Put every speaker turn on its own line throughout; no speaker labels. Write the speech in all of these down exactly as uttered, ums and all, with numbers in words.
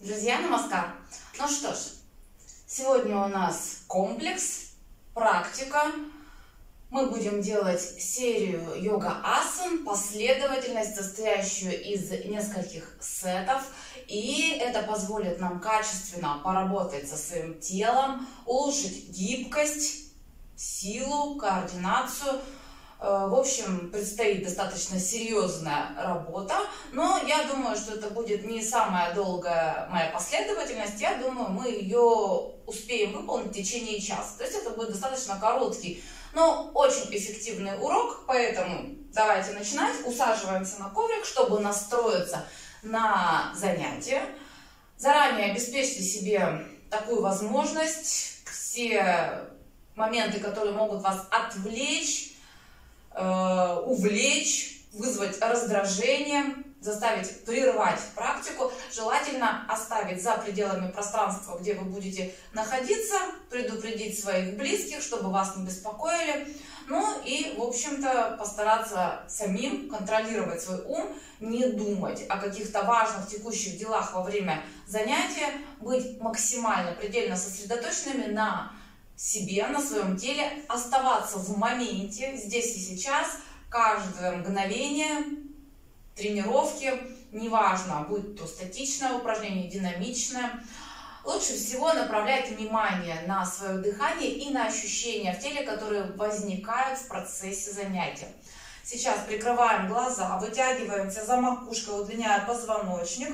Друзья, намаскар! Ну что ж, сегодня у нас комплекс, практика. Мы будем делать серию йога-асан, последовательность, состоящую из нескольких сетов. И это позволит нам качественно поработать со своим телом, улучшить гибкость, силу, координацию. В общем, предстоит достаточно серьезная работа, но я думаю, что это будет не самая долгая моя последовательность. Я думаю, мы ее успеем выполнить в течение часа. То есть это будет достаточно короткий, но очень эффективный урок, поэтому давайте начинать. Усаживаемся на коврик, чтобы настроиться на занятие. Заранее обеспечьте себе такую возможность. Все моменты, которые могут вас отвлечь, увлечь, вызвать раздражение, заставить прервать практику, желательно оставить за пределами пространства, где вы будете находиться, предупредить своих близких, чтобы вас не беспокоили. Ну и, в общем-то, постараться самим контролировать свой ум, не думать о каких-то важных текущих делах во время занятия, быть максимально, предельно сосредоточенными на себе, на своем теле, оставаться в моменте, здесь и сейчас, каждое мгновение тренировки, неважно, будет то статичное упражнение, динамичное. Лучше всего направлять внимание на свое дыхание и на ощущения в теле, которые возникают в процессе занятия. Сейчас прикрываем глаза, вытягиваемся за макушкой, удлиняя позвоночник.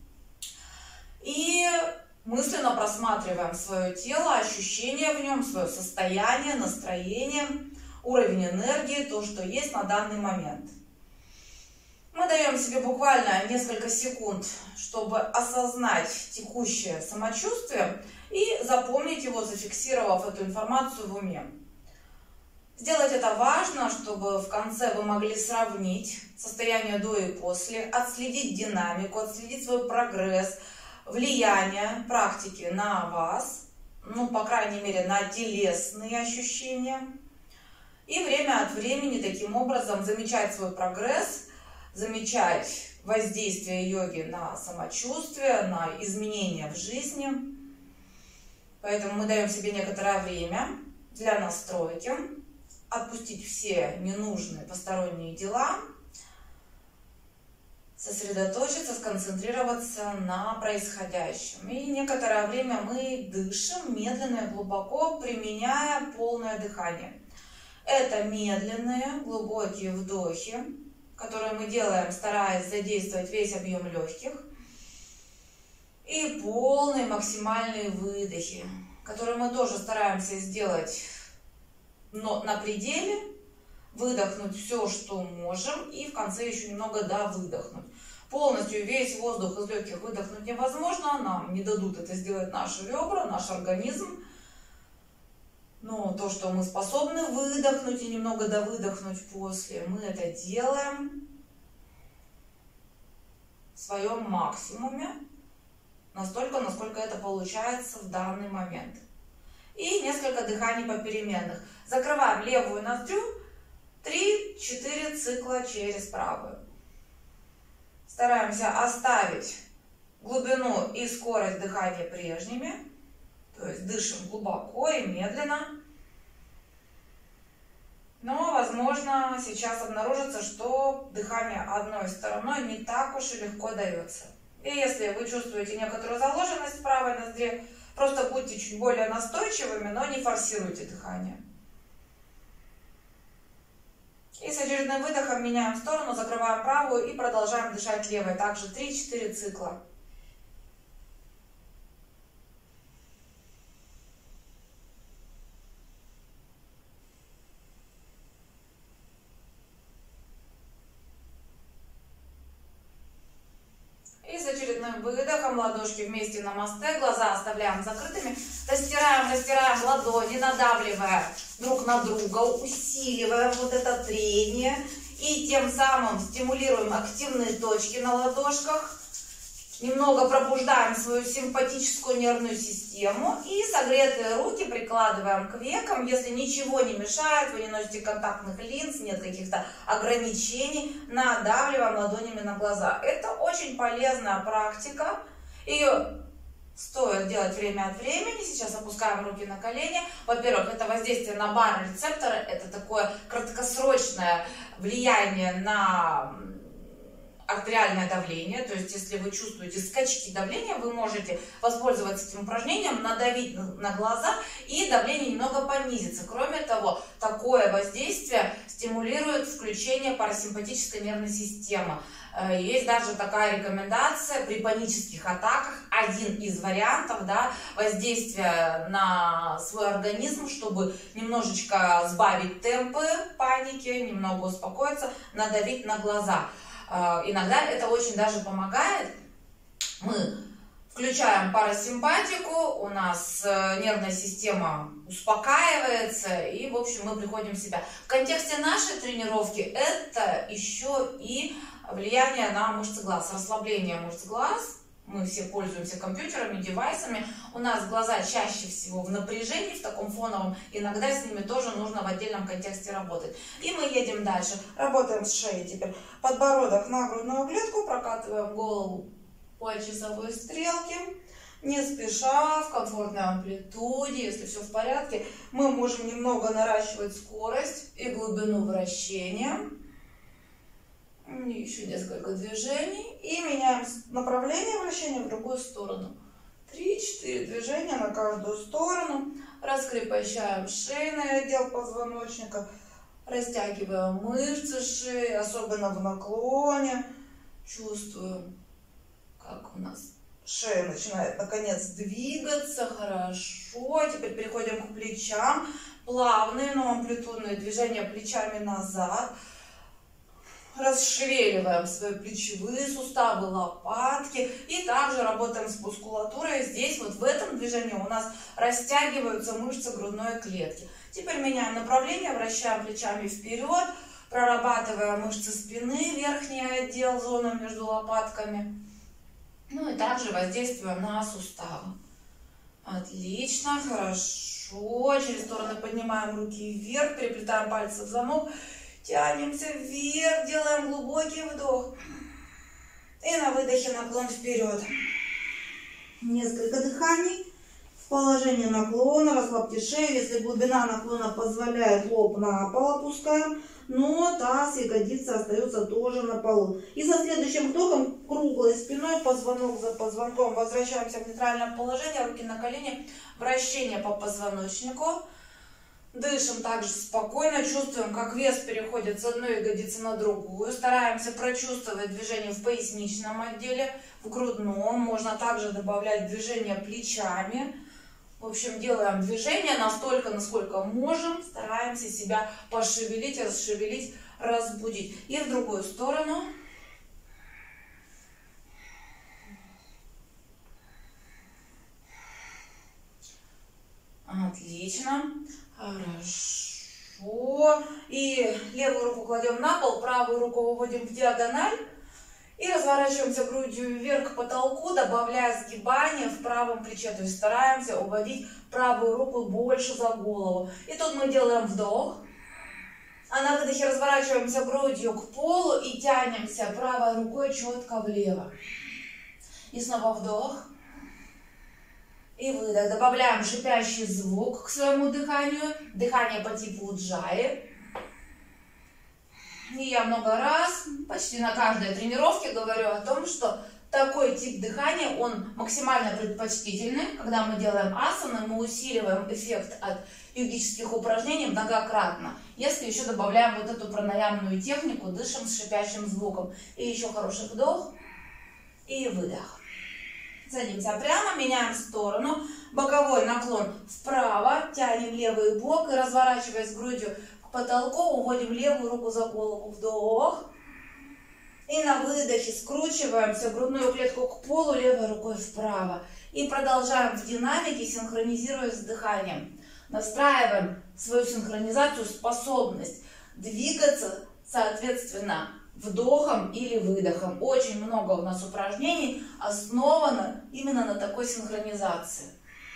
И мысленно просматриваем свое тело, ощущения в нем, свое состояние, настроение, уровень энергии, то, что есть на данный момент. Мы даем себе буквально несколько секунд, чтобы осознать текущее самочувствие и запомнить его, зафиксировав эту информацию в уме. Сделать это важно, чтобы в конце вы могли сравнить состояние до и после, отследить динамику, отследить свой прогресс, влияние практики на вас, ну, по крайней мере, на телесные ощущения. И время от времени таким образом замечать свой прогресс, замечать воздействие йоги на самочувствие, на изменения в жизни. Поэтому мы даем себе некоторое время для настройки, отпустить все ненужные посторонние дела, сосредоточиться, сконцентрироваться на происходящем. И некоторое время мы дышим медленно и глубоко, применяя полное дыхание. Это медленные, глубокие вдохи, которые мы делаем, стараясь задействовать весь объем легких. И полные максимальные выдохи, которые мы тоже стараемся сделать, но на пределе. Выдохнуть все, что можем, и в конце еще немного довыдохнуть. Полностью весь воздух из легких выдохнуть невозможно, нам не дадут это сделать наши ребра, наш организм. Но то, что мы способны выдохнуть и немного довыдохнуть после, мы это делаем в своем максимуме, настолько, насколько это получается в данный момент. И несколько дыханий попеременных. Закрываем левую ноздрю, три-четыре цикла через правую. Стараемся оставить глубину и скорость дыхания прежними. То есть дышим глубоко и медленно. Но, возможно, сейчас обнаружится, что дыхание одной стороной не так уж и легко дается. И если вы чувствуете некоторую заложенность в правой ноздре, просто будьте чуть более настойчивыми, но не форсируйте дыхание. И с очередным выдохом меняем сторону, закрываем правую и продолжаем дышать левой. Также три-четыре цикла. И с очередным выдохом ладошки вместе намасте, глаза оставляем закрытыми. Растираем, растираем ладони, надавливая друг на друга, усиливая вот это трение. И тем самым стимулируем активные точки на ладошках. Немного пробуждаем свою симпатическую нервную систему. И согретые руки прикладываем к векам. Если ничего не мешает, вы не носите контактных линз, нет каких-то ограничений, надавливаем ладонями на глаза. Это очень полезная практика. Ее делать время от времени. Сейчас опускаем руки на колени. Во-первых, это воздействие на барорецепторы, это такое краткосрочное влияние на артериальное давление, то есть если вы чувствуете скачки давления, вы можете воспользоваться этим упражнением, надавить на глаза, и давление немного понизится. Кроме того, такое воздействие стимулирует включение парасимпатической нервной системы. Есть даже такая рекомендация при панических атаках, один из вариантов, да, воздействия на свой организм, чтобы немножечко сбавить темпы паники, немного успокоиться, надавить на глаза. Иногда это очень даже помогает. Мы включаем парасимпатику, у нас нервная система успокаивается, и, в общем, мы приходим в себя. В контексте нашей тренировки это еще и влияние на мышцы глаз, расслабление мышц глаз. Мы все пользуемся компьютерами, девайсами. У нас глаза чаще всего в напряжении, в таком фоновом. Иногда с ними тоже нужно в отдельном контексте работать. И мы едем дальше. Работаем с шеей теперь. Подбородок на грудную клетку. Прокатываем голову по часовой стрелке. Не спеша, в комфортной амплитуде. Если все в порядке, мы можем немного наращивать скорость и глубину вращения. Еще несколько движений. И меняем направление вращения в другую сторону. три-четыре движения на каждую сторону. Раскрепощаем шейный отдел позвоночника. Растягиваем мышцы шеи, особенно в наклоне. Чувствуем, как у нас шея начинает наконец двигаться. Хорошо. Теперь переходим к плечам. Плавные, но амплитудные движения плечами назад. Расшевеливаем свои плечевые суставы, лопатки. И также работаем с мускулатурой. Здесь вот в этом движении у нас растягиваются мышцы грудной клетки. Теперь меняем направление, вращаем плечами вперед. Прорабатываем мышцы спины, верхний отдел, зону между лопатками. Ну и также воздействуем на суставы. Отлично, хорошо. Через стороны поднимаем руки вверх, переплетаем пальцы в замок. Тянемся вверх, делаем глубокий вдох. И на выдохе наклон вперед. Несколько дыханий. В положении наклона расслабьте шею. Если глубина наклона позволяет, лоб на пол опускаем. Но таз, ягодицы остаются тоже на полу. И со следующим вдохом круглой спиной, позвонок за позвонком, возвращаемся в нейтральное положение. Руки на колени. Вращение по позвоночнику. Дышим также спокойно, чувствуем, как вес переходит с одной ягодицы на другую. Стараемся прочувствовать движение в поясничном отделе, в грудном. Можно также добавлять движение плечами. В общем, делаем движение настолько, насколько можем. Стараемся себя пошевелить, расшевелить, разбудить. И в другую сторону. Отлично. Хорошо. И левую руку кладем на пол, правую руку выводим в диагональ. И разворачиваемся грудью вверх к потолку, добавляя сгибание в правом плече. То есть стараемся уводить правую руку больше за голову. И тут мы делаем вдох. А на выдохе разворачиваемся грудью к полу и тянемся правой рукой четко влево. И снова вдох. И выдох. Добавляем шипящий звук к своему дыханию. Дыхание по типу уджаи. И я много раз, почти на каждой тренировке говорю о том, что такой тип дыхания, он максимально предпочтительный. Когда мы делаем асаны, мы усиливаем эффект от йогических упражнений многократно. Если еще добавляем вот эту пранаямную технику, дышим с шипящим звуком. И еще хороший вдох и выдох. Садимся прямо, меняем сторону, боковой наклон вправо, тянем левый бок и, разворачиваясь грудью к потолку, уводим левую руку за голову, вдох. И на выдохе скручиваемся, грудную клетку к полу, левой рукой вправо. И продолжаем в динамике, синхронизируясь с дыханием. Настраиваем свою синхронизацию, способность двигаться соответственно вдохом или выдохом. Очень много у нас упражнений основано именно на такой синхронизации.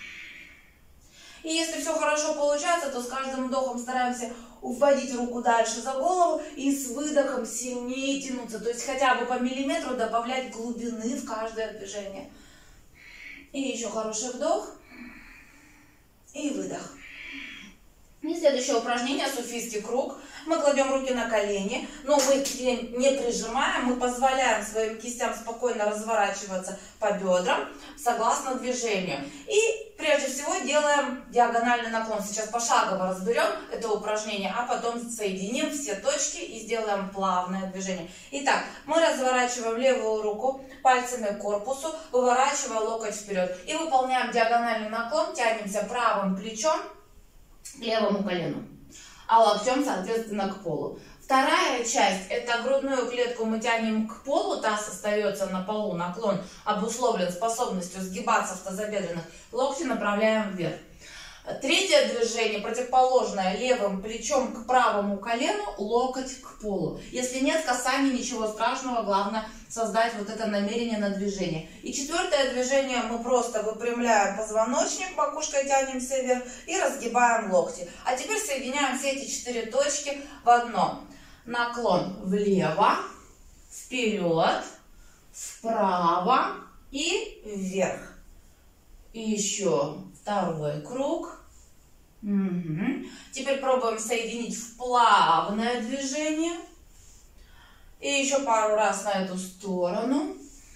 И если все хорошо получается, то с каждым вдохом стараемся уводить руку дальше за голову и с выдохом сильнее тянуться. То есть хотя бы по миллиметру добавлять глубины в каждое движение. И И еще хороший вдох. И выдох. И следующее упражнение, суфийский круг. Мы кладем руки на колени, но мы не прижимаем, мы позволяем своим кистям спокойно разворачиваться по бедрам согласно движению. И прежде всего делаем диагональный наклон. Сейчас пошагово разберем это упражнение, а потом соединим все точки и сделаем плавное движение. Итак, мы разворачиваем левую руку пальцами к корпусу, выворачивая локоть вперед. И выполняем диагональный наклон, тянемся правым плечом к левому колену, а локтем, соответственно, к полу. Вторая часть – это грудную клетку мы тянем к полу, таз остается на полу, наклон обусловлен способностью сгибаться в тазобедренных, локти направляем вверх. Третье движение, противоположное, левым плечом к правому колену, локоть к полу. Если нет касания, ничего страшного, главное создать вот это намерение на движение. И четвертое движение, мы просто выпрямляем позвоночник, макушкой тянемся вверх и разгибаем локти. А теперь соединяем все эти четыре точки в одно. Наклон влево, вперед, вправо и вверх. И еще второй круг. Угу. Теперь пробуем соединить в плавное движение. И еще пару раз на эту сторону.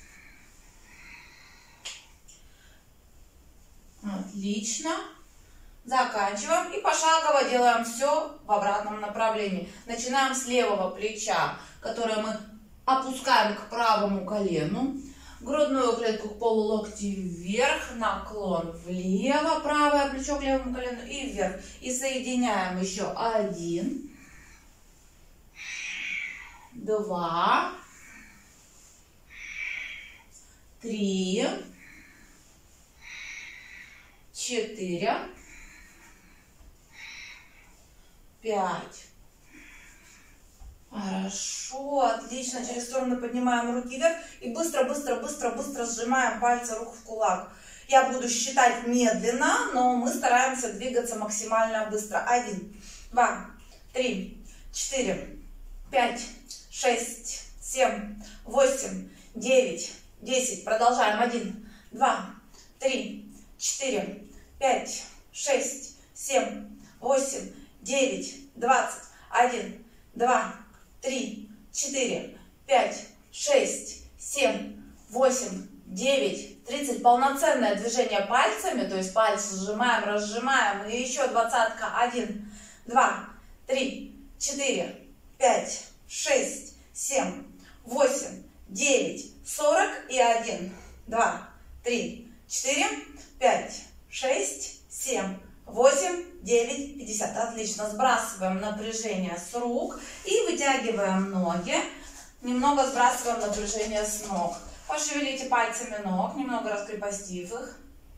Отлично. Заканчиваем. И пошагово делаем все в обратном направлении. Начинаем с левого плеча, которое мы опускаем к правому колену. Грудную клетку к полу, локти вверх, наклон влево, правое плечо к левому колену и вверх. И соединяем еще один, два, три, четыре, пять. Хорошо, отлично. Через стороны поднимаем руки вверх и быстро, быстро, быстро, быстро сжимаем пальцы рук в кулак. Я буду считать медленно, но мы стараемся двигаться максимально быстро. Один, два, три, четыре, пять, шесть, семь, восемь, девять, десять. Продолжаем. Один, два, три, четыре, пять, шесть, семь, восемь, девять, двадцать. Один, два, три, четыре, пять, шесть, семь, восемь, девять, тридцать. Полноценное движение пальцами, то есть пальцы сжимаем, разжимаем. И еще двадцатка. Один, два, три, четыре, пять, шесть, семь, восемь, девять, сорок. И один, два, три, четыре, пять, шесть, семь, восемь, девять, пятьдесят. Отлично. Сбрасываем напряжение с рук и вытягиваем ноги. Немного сбрасываем напряжение с ног. Пошевелите пальцами ног, немного раскрепостив их.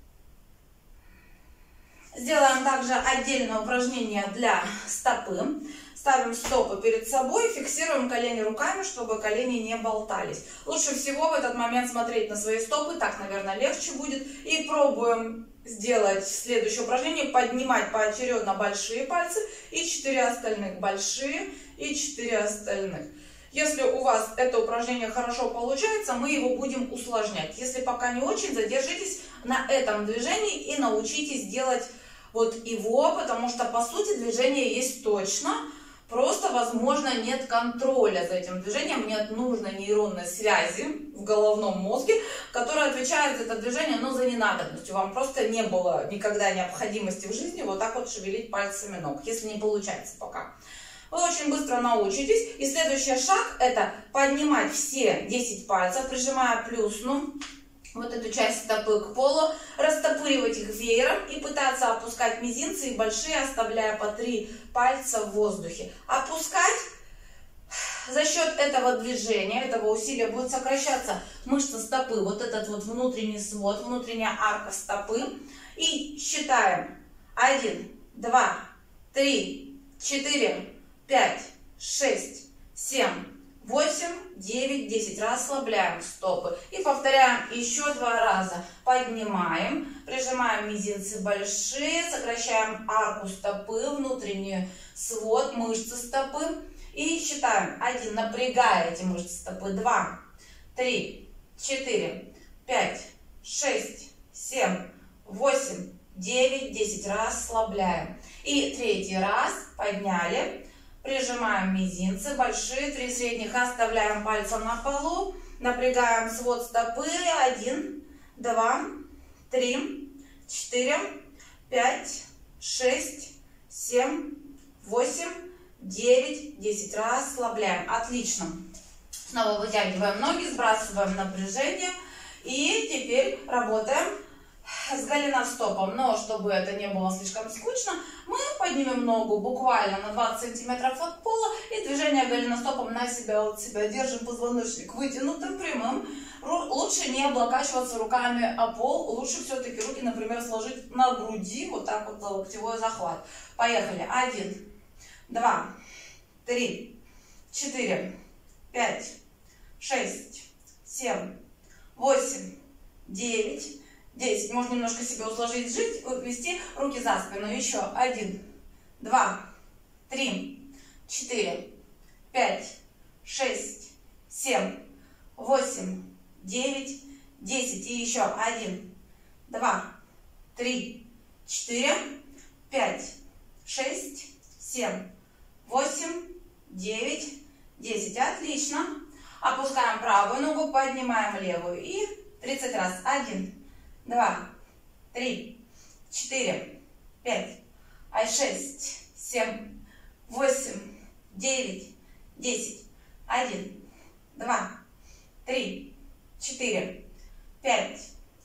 Сделаем также отдельное упражнение для стопы. Ставим стопы перед собой, фиксируем колени руками, чтобы колени не болтались. Лучше всего в этот момент смотреть на свои стопы, так, наверное, легче будет. И пробуем сделать следующее упражнение. Поднимать поочередно большие пальцы и четыре остальных. Большие и четыре остальных. Если у вас это упражнение хорошо получается, мы его будем усложнять. Если пока не очень, задержитесь на этом движении и научитесь делать вот его, потому что по сути движение есть точно. Просто, возможно, нет контроля за этим движением, нет нужной нейронной связи в головном мозге, которая отвечает за это движение, но за ненадобностью. Вам просто не было никогда необходимости в жизни вот так вот шевелить пальцами ног, если не получается пока. Вы очень быстро научитесь. И следующий шаг – это поднимать все десять пальцев, прижимая плюсну вот эту часть стопы к полу, растопыривать их веером и пытаться опускать мизинцы и большие, оставляя по три пальца в воздухе. Опускать. За счет этого движения, этого усилия будет сокращаться мышца стопы, вот этот вот внутренний свод, внутренняя арка стопы. И считаем. Один, два, три, четыре, пять, шесть, семь, восемь, девять, десять. Расслабляем стопы. И повторяем еще два раза. Поднимаем, прижимаем мизинцы большие, сокращаем арку стопы, внутренний свод, мышцы стопы. И считаем. Один, напрягая эти мышцы стопы. Два, три, четыре, пять, шесть, семь, восемь, девять, десять. Расслабляем. И третий раз. Подняли. Прижимаем мизинцы. Большие. Три средних. Оставляем пальцем на полу. Напрягаем свод стопы. Один, два, три, четыре, пять, шесть, семь, восемь, девять, десять. Расслабляем. Отлично. Снова вытягиваем ноги, сбрасываем напряжение. И теперь работаем с голеностопом. Но чтобы это не было слишком скучно, мы поднимем ногу буквально на двадцать сантиметров от пола. И движение голеностопом на себя, от себя. Держим позвоночник вытянутым, прямым. Лучше не облокачиваться руками о пол. Лучше все-таки руки, например, сложить на груди. Вот так вот, локтевой захват. Поехали. Один, два, три, четыре, пять, шесть, семь, восемь, девять, десять. Можно немножко себе усложить, жить, ввести руки за спину. Еще. Один, два, три, четыре, пять, шесть, семь, восемь, девять, десять. И еще. Один, два, три, четыре, пять, шесть, семь, восемь, девять, десять. Отлично. Опускаем правую ногу, поднимаем левую. И тридцать раз. Один, два, три, четыре, пять, шесть, семь, восемь, девять, десять. Один, два, три, четыре, пять,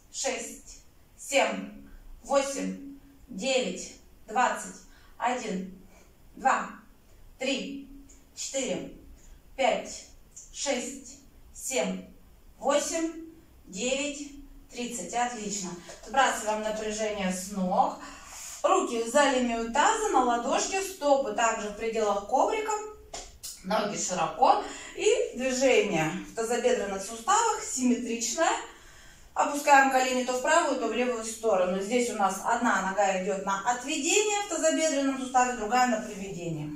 шесть, семь, восемь, девять, двадцать. Один, два, три, четыре, пять, шесть, семь, восемь, девять, тридцать. Отлично. Сбрасываем напряжение с ног. Руки за линию таза, на ладошки, стопы также в пределах коврика. Ноги широко. И движение в тазобедренных суставах симметричное. Опускаем колени то в правую, то в левую сторону. Здесь у нас одна нога идет на отведение в тазобедренном суставе, другая на приведение.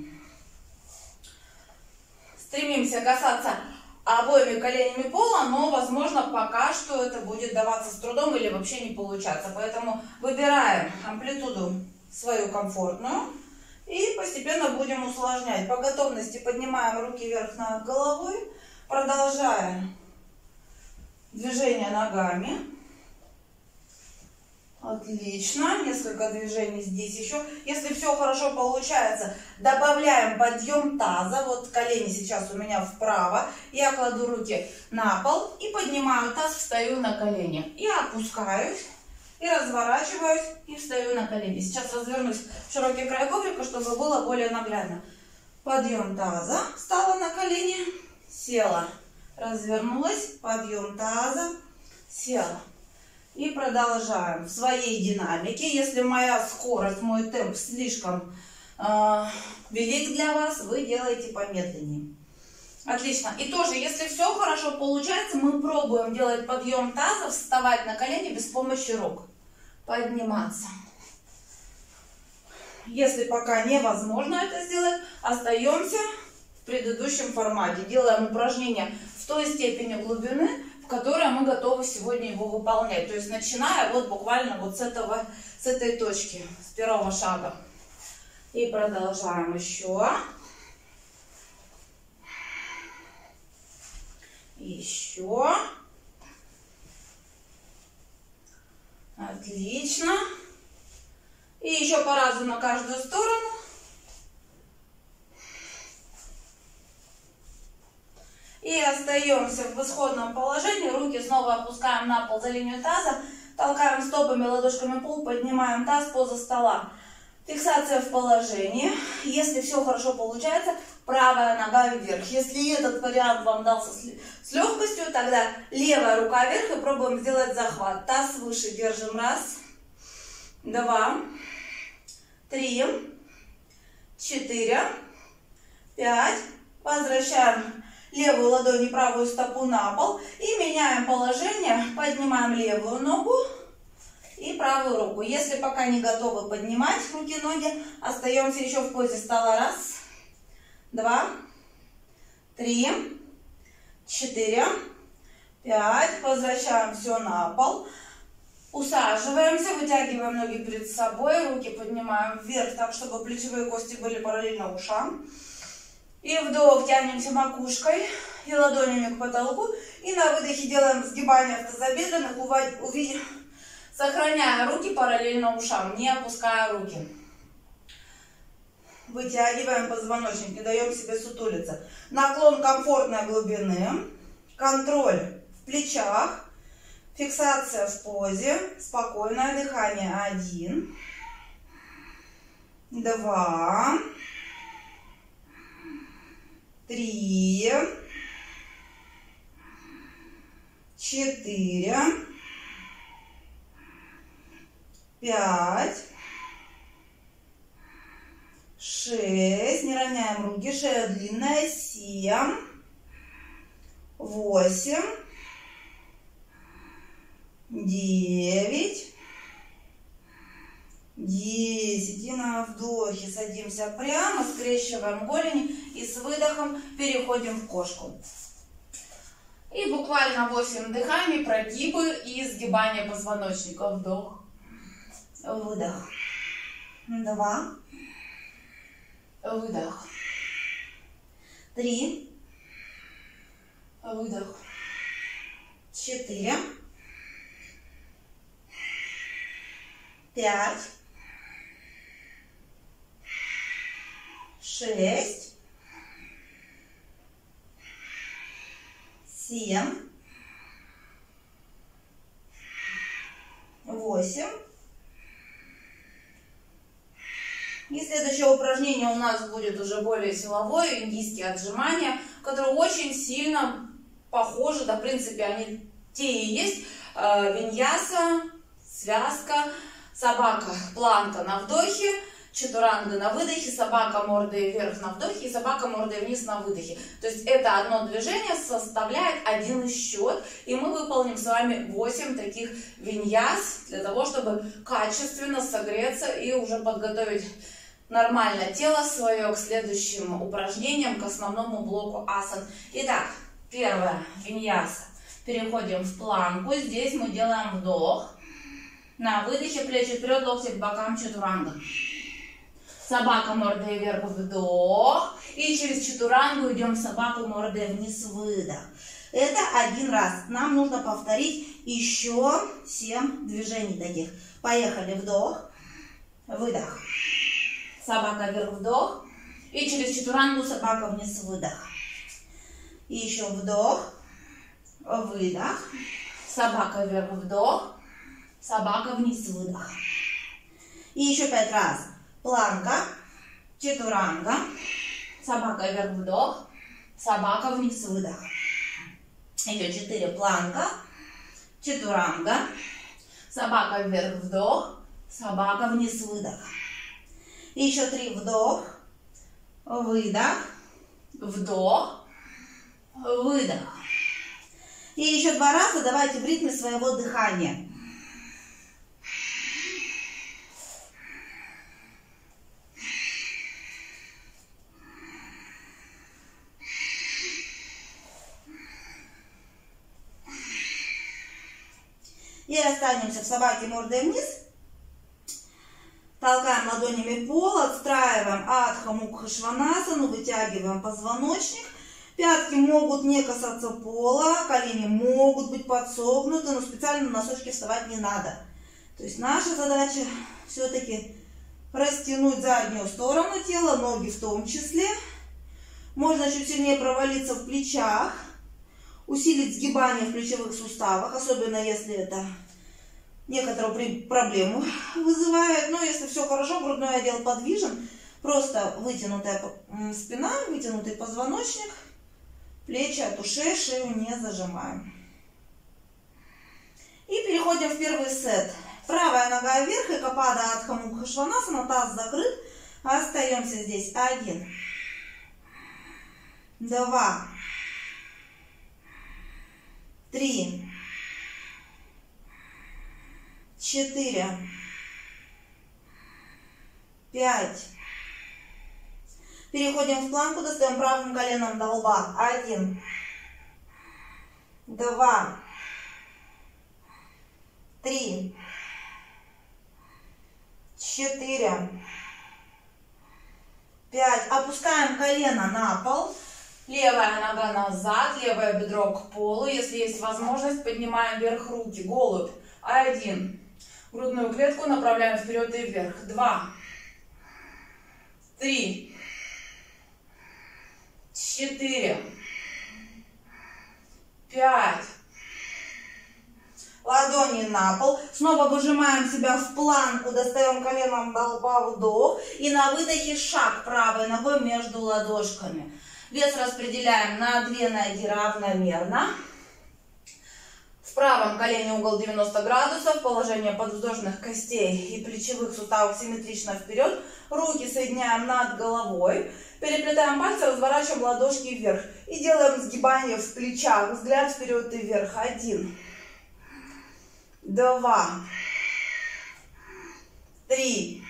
Стремимся касаться обоими коленями пола, но, возможно, пока что это будет даваться с трудом или вообще не получаться. Поэтому выбираем амплитуду свою комфортную и постепенно будем усложнять. По готовности поднимаем руки вверх над головой, продолжаем движение ногами. Отлично. Несколько движений здесь еще. Если все хорошо получается, добавляем подъем таза. Вот колени сейчас у меня вправо. Я кладу руки на пол и поднимаю таз, встаю на колени. И опускаюсь, и разворачиваюсь, и встаю на колени. Сейчас развернусь в широкий край коврика, чтобы было более наглядно. Подъем таза. Встала на колени, села. Развернулась, подъем таза, села. И продолжаем в своей динамике. Если моя скорость, мой темп слишком э, велик для вас, вы делаете помедленнее. Отлично. И тоже, если все хорошо получается, мы пробуем делать подъем таза, вставать на колени без помощи рук. Подниматься. Если пока невозможно это сделать, остаемся в предыдущем формате. Делаем упражнение в той степени глубины, в которой мы готовы сегодня его выполнять. То есть начиная вот буквально вот с этого, с этой точки, с первого шага. И продолжаем еще. Еще. Отлично. И еще по разу на каждую сторону. И остаемся в исходном положении. Руки снова опускаем на пол за линию таза. Толкаем стопами, ладошками пол, поднимаем таз, поза стола. Фиксация в положении. Если все хорошо получается, правая нога вверх. Если этот вариант вам дался с легкостью, тогда левая рука вверх и пробуем сделать захват. Таз выше держим. Раз, два, три, четыре, пять. Возвращаем левую ладонь и правую стопу на пол. И меняем положение. Поднимаем левую ногу и правую руку. Если пока не готовы поднимать руки, ноги, остаемся еще в позе стола. Раз, два, три, четыре, пять. Возвращаем все на пол. Усаживаемся, вытягиваем ноги перед собой, руки поднимаем вверх, так, чтобы плечевые кости были параллельно ушам. И вдох, тянемся макушкой и ладонями к потолку. И на выдохе делаем сгибание в тазобедренных, увидим, сохраняя руки параллельно ушам, не опуская руки. Вытягиваем позвоночник, не даем себе сутулиться. Наклон комфортной глубины, контроль в плечах, фиксация в позе, спокойное дыхание. Один, два, три, четыре, пять, шесть, не роняем руки, шея длинная, семь, восемь, девять, десять. И на вдохе садимся прямо, скрещиваем голени и с выдохом переходим в кошку. И буквально восемь дыханий, прогибы и сгибание позвоночника. Вдох, выдох, два, выдох, три, выдох, четыре, пять, шесть, семь, восемь. И следующее упражнение у нас будет уже более силовое, индийские отжимания, которые очень сильно похожи, да, в принципе, они те и есть. Виньяса, связка, собака, планка на вдохе, чатуранга на выдохе, собака мордой вверх на вдохе и собака мордой вниз на выдохе. То есть это одно движение составляет один счет, и мы выполним с вами восемь таких виньяс для того, чтобы качественно согреться и уже подготовить нормально тело свое к следующим упражнениям, к основному блоку асан. Итак, первое виньяса. Переходим в планку. Здесь мы делаем вдох. На выдохе плечи вперед, локти к бокам, чатуранга. Собака мордой вверх, вдох. И через чатурангу идем в собаку мордой вниз, выдох. Это один раз. Нам нужно повторить еще семь движений таких. Поехали. Вдох, выдох. Собака вверх, вдох. И через чатурангу собака вниз, выдох. И еще вдох, выдох. Собака вверх, вдох. Собака вниз, выдох. И еще пять раз. Планка, чатуранга. Собака вверх, вдох. Собака вниз, выдох. Еще четыре. Планка, чатуранга. Собака вверх, вдох. Собака вниз, выдох. И еще три. Вдох, выдох, вдох, выдох. И еще два раза давайте в ритме своего дыхания. И останемся в собаке мордой вниз. Толкаем ладонями пол, отстраиваем Адха Мукха Шванасану, вытягиваем позвоночник. Пятки могут не касаться пола, колени могут быть подсогнуты, но специально на носочки вставать не надо. То есть наша задача все-таки растянуть заднюю сторону тела, ноги в том числе. Можно чуть сильнее провалиться в плечах, усилить сгибание в плечевых суставах, особенно если это некоторую проблему вызывает. Но если все хорошо, грудной отдел подвижен, просто вытянутая спина, вытянутый позвоночник, плечи от ушей, шею не зажимаем. И переходим в первый сет. Правая нога вверх, и Экапада Адха Мукха Шванасана, таз закрыт. Остаемся здесь. Один, два, три, четыре, пять. Переходим в планку, достаем правым коленом до лба. Один, два, три, четыре, пять. Опускаем колено на пол. Левая нога назад, левое бедро к полу. Если есть возможность, поднимаем вверх руки. Голубь. Один. Грудную клетку направляем вперед и вверх. Два. Три. Четыре. Пять. Ладони на пол. Снова выжимаем себя в планку. Достаем коленом до лба, вдох. И на выдохе шаг правой ногой между ладошками. Вес распределяем на две ноги равномерно. В правом колене угол девяносто градусов. Положение подвздошных костей и плечевых суставов симметрично вперед. Руки соединяем над головой. Переплетаем пальцы, разворачиваем ладошки вверх. И делаем сгибание в плечах. Взгляд вперед и вверх. Один. Два. Три.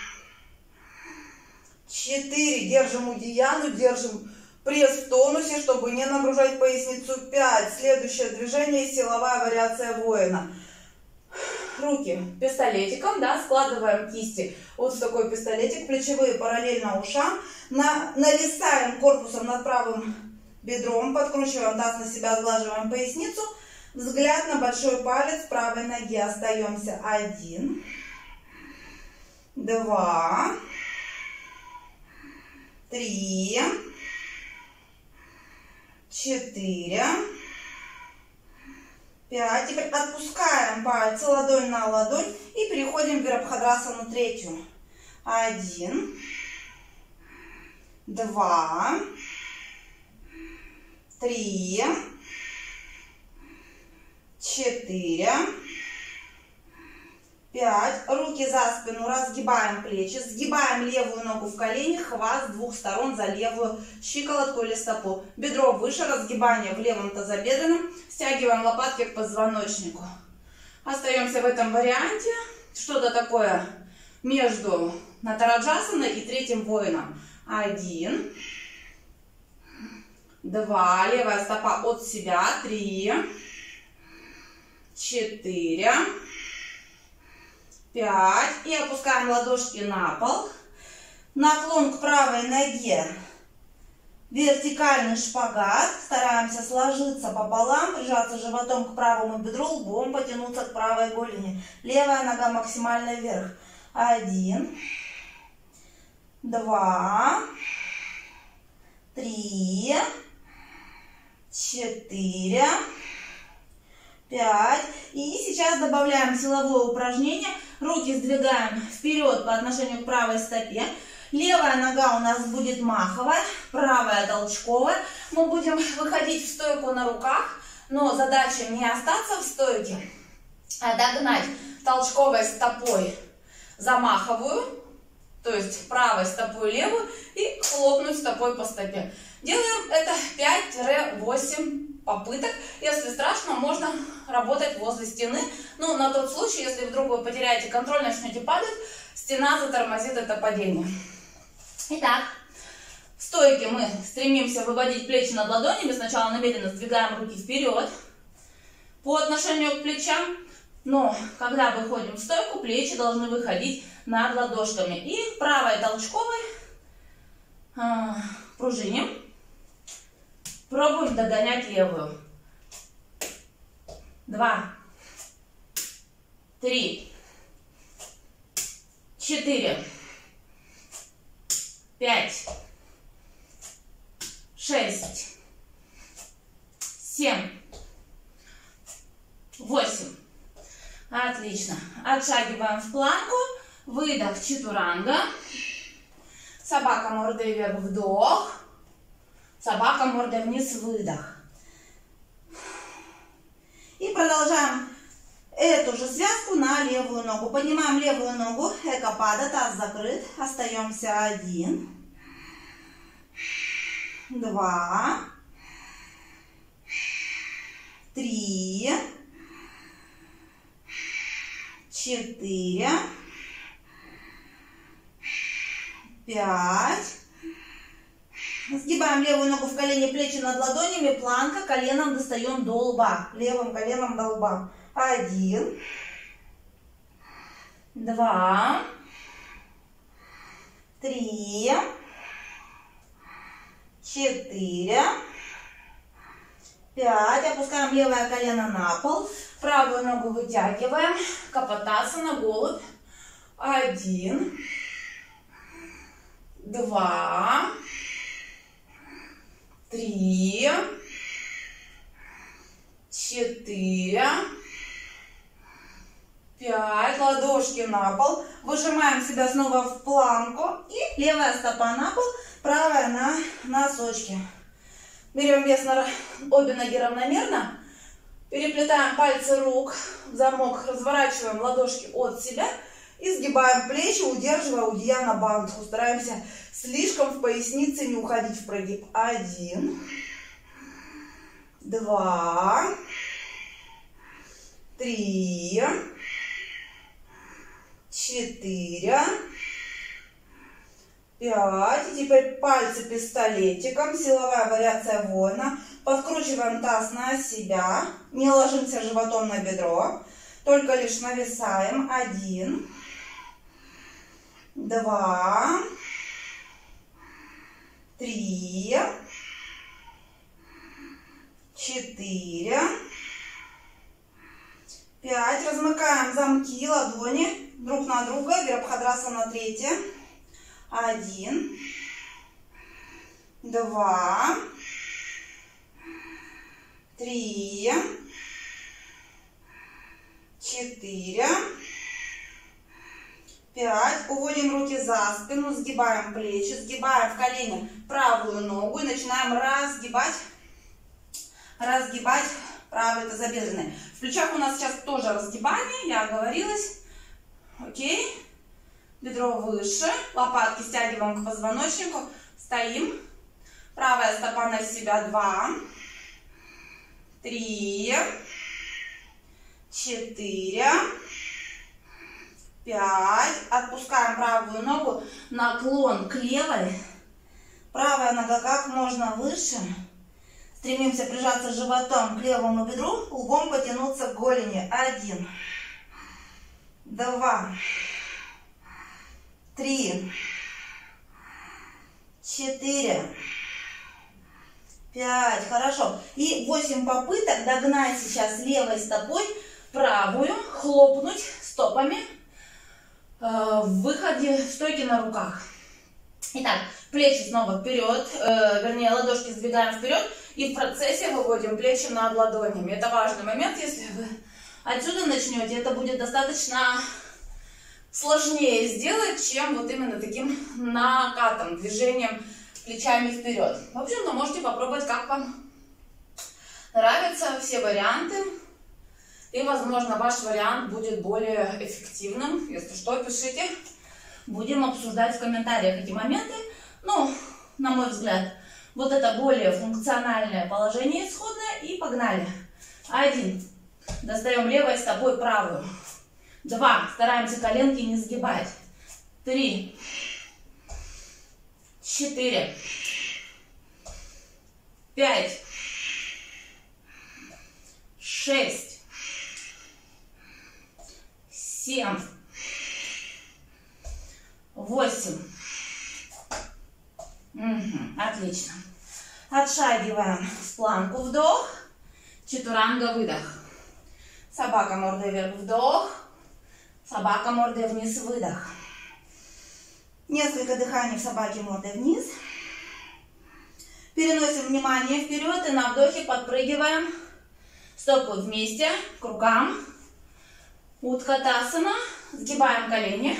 Четыре. Держим удияну, держим пресс в тонусе, чтобы не нагружать поясницу. Пять. Следующее движение, силовая вариация воина. Руки пистолетиком, да, складываем кисти. Вот в такой пистолетик, плечевые параллельно ушам. На, нависаем корпусом над правым бедром, подкручиваем таз на себя, сглаживаем поясницу. Взгляд на большой палец правой ноги. Остаемся. Один. Два. Три. Четыре. Пять. Теперь отпускаем пальцы ладонь на ладонь и переходим в Вирабхадрасану третью. Один. Два. Три. Четыре. Пять. Руки за спину, разгибаем плечи, сгибаем левую ногу в колени, хват с двух сторон за левую щиколотку или стопу. Бедро выше, разгибание в левом тазобедренном, стягиваем лопатки к позвоночнику. Остаемся в этом варианте. Что-то такое между Натараджасаной и третьим воином. Один. Два. Левая стопа от себя. Три. Четыре. Пять. И опускаем ладошки на пол. Наклон к правой ноге. Вертикальный шпагат. Стараемся сложиться пополам, прижаться животом к правому бедру, лбом потянуться к правой голени. Левая нога максимально вверх. Один. Два. Три. Четыре. Пять. И сейчас добавляем силовое упражнение. Руки сдвигаем вперед по отношению к правой стопе. Левая нога у нас будет маховая, правая толчковая. Мы будем выходить в стойку на руках, но задача не остаться в стойке, а догнать толчковой стопой за маховую, то есть правой стопой левую, и хлопнуть стопой по стопе. Делаем это пять-восемь попыток. Если страшно, можно работать возле стены. Ну, на тот случай, если вдруг вы потеряете контроль, начнете падать, стена затормозит это падение. Итак, в стойке мы стремимся выводить плечи над ладонями. Сначала намеренно сдвигаем руки вперед по отношению к плечам. Но когда выходим в стойку, плечи должны выходить над ладошками. И правой толчковой э, пружиним. Пробуем догонять левую. Два. Три. Четыре. Пять. Шесть. Семь. Восемь. Отлично. Отшагиваем в планку. Выдох чатуранга. Собака мордой вверх, вдох. Собака мордой вниз, выдох. И продолжаем эту же связку на левую ногу. Поднимаем левую ногу, экопада, таз закрыт. Остаемся один. Два. Три. Четыре. Пять. Сгибаем левую ногу в колени, плечи над ладонями, планка, коленом достаем до лба, левым коленом до лба. Один. два, три, четыре, пять. Опускаем левое колено на пол. Правую ногу вытягиваем. Капотасана, голубь. Один, два, три, четыре, пять. Ладошки на пол. Выжимаем себя снова в планку. И левая стопа на пол, правая на носочки. Берем вес на обе ноги равномерно. Переплетаем пальцы рук в замок. Разворачиваем ладошки от себя. И сгибаем плечи, удерживая Удияна Бандху. Стараемся слишком в пояснице не уходить в прогиб. Один, два, три, четыре, пять. И теперь пальцы пистолетиком. Силовая вариация воина. Подкручиваем таз на себя. Не ложимся животом на бедро. Только лишь нависаем. Один, два, три, четыре, пять. Размыкаем замки, ладони друг на друга. Вирабхадрасана третья. Один, два, три, четыре, пять. Уводим руки за спину, сгибаем плечи, сгибаем в колени правую ногу и начинаем разгибать, разгибать правый тазобедренный. В плечах у нас сейчас тоже разгибание, я оговорилась. Окей. Бедро выше, лопатки стягиваем к позвоночнику, стоим. Правая стопа на себя. Два, три, четыре, пять. Отпускаем правую ногу, наклон к левой. Правая нога как можно выше. Стремимся прижаться животом к левому бедру, лбом потянуться к голени. Один, два, три, четыре, пять. Хорошо. И восемь попыток догнать сейчас левой стопой правую, хлопнуть стопами э, в выходе стойки на руках. Итак, плечи снова вперед, э, вернее ладошки сдвигаем вперед и в процессе выводим плечи над ладонями. Это важный момент, если вы отсюда начнете, это будет достаточно сложнее сделать, чем вот именно таким накатом, движением плечами вперед. В общем-то, можете попробовать, как вам нравятся все варианты. И, возможно, ваш вариант будет более эффективным. Если что, пишите. Будем обсуждать в комментариях эти моменты. Ну, на мой взгляд, вот это более функциональное положение исходное. И погнали. Один. Достаем левой стопой правую. Два. Стараемся коленки не сгибать. Три. Четыре. Пять. Шесть. Семь. Восемь. Угу, отлично. Отшагиваем в планку, вдох. Чатуранга, выдох. Собака мордой вверх, вдох. Собака мордой вниз, выдох. Несколько дыханий в собаке мордой вниз. Переносим внимание вперед и на вдохе подпрыгиваем. Стопы вместе, к рукам. Утхатасана. Сгибаем колени.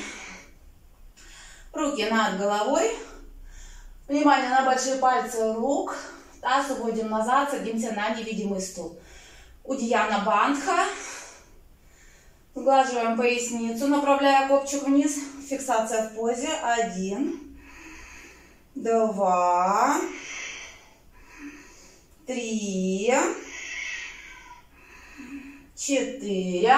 Руки над головой. Внимание на большие пальцы рук. Таз уводим назад, садимся на невидимый стул. Удияна Бандха. Сглаживаем поясницу, направляя копчик вниз. Фиксация в позе. Один, два, три, четыре,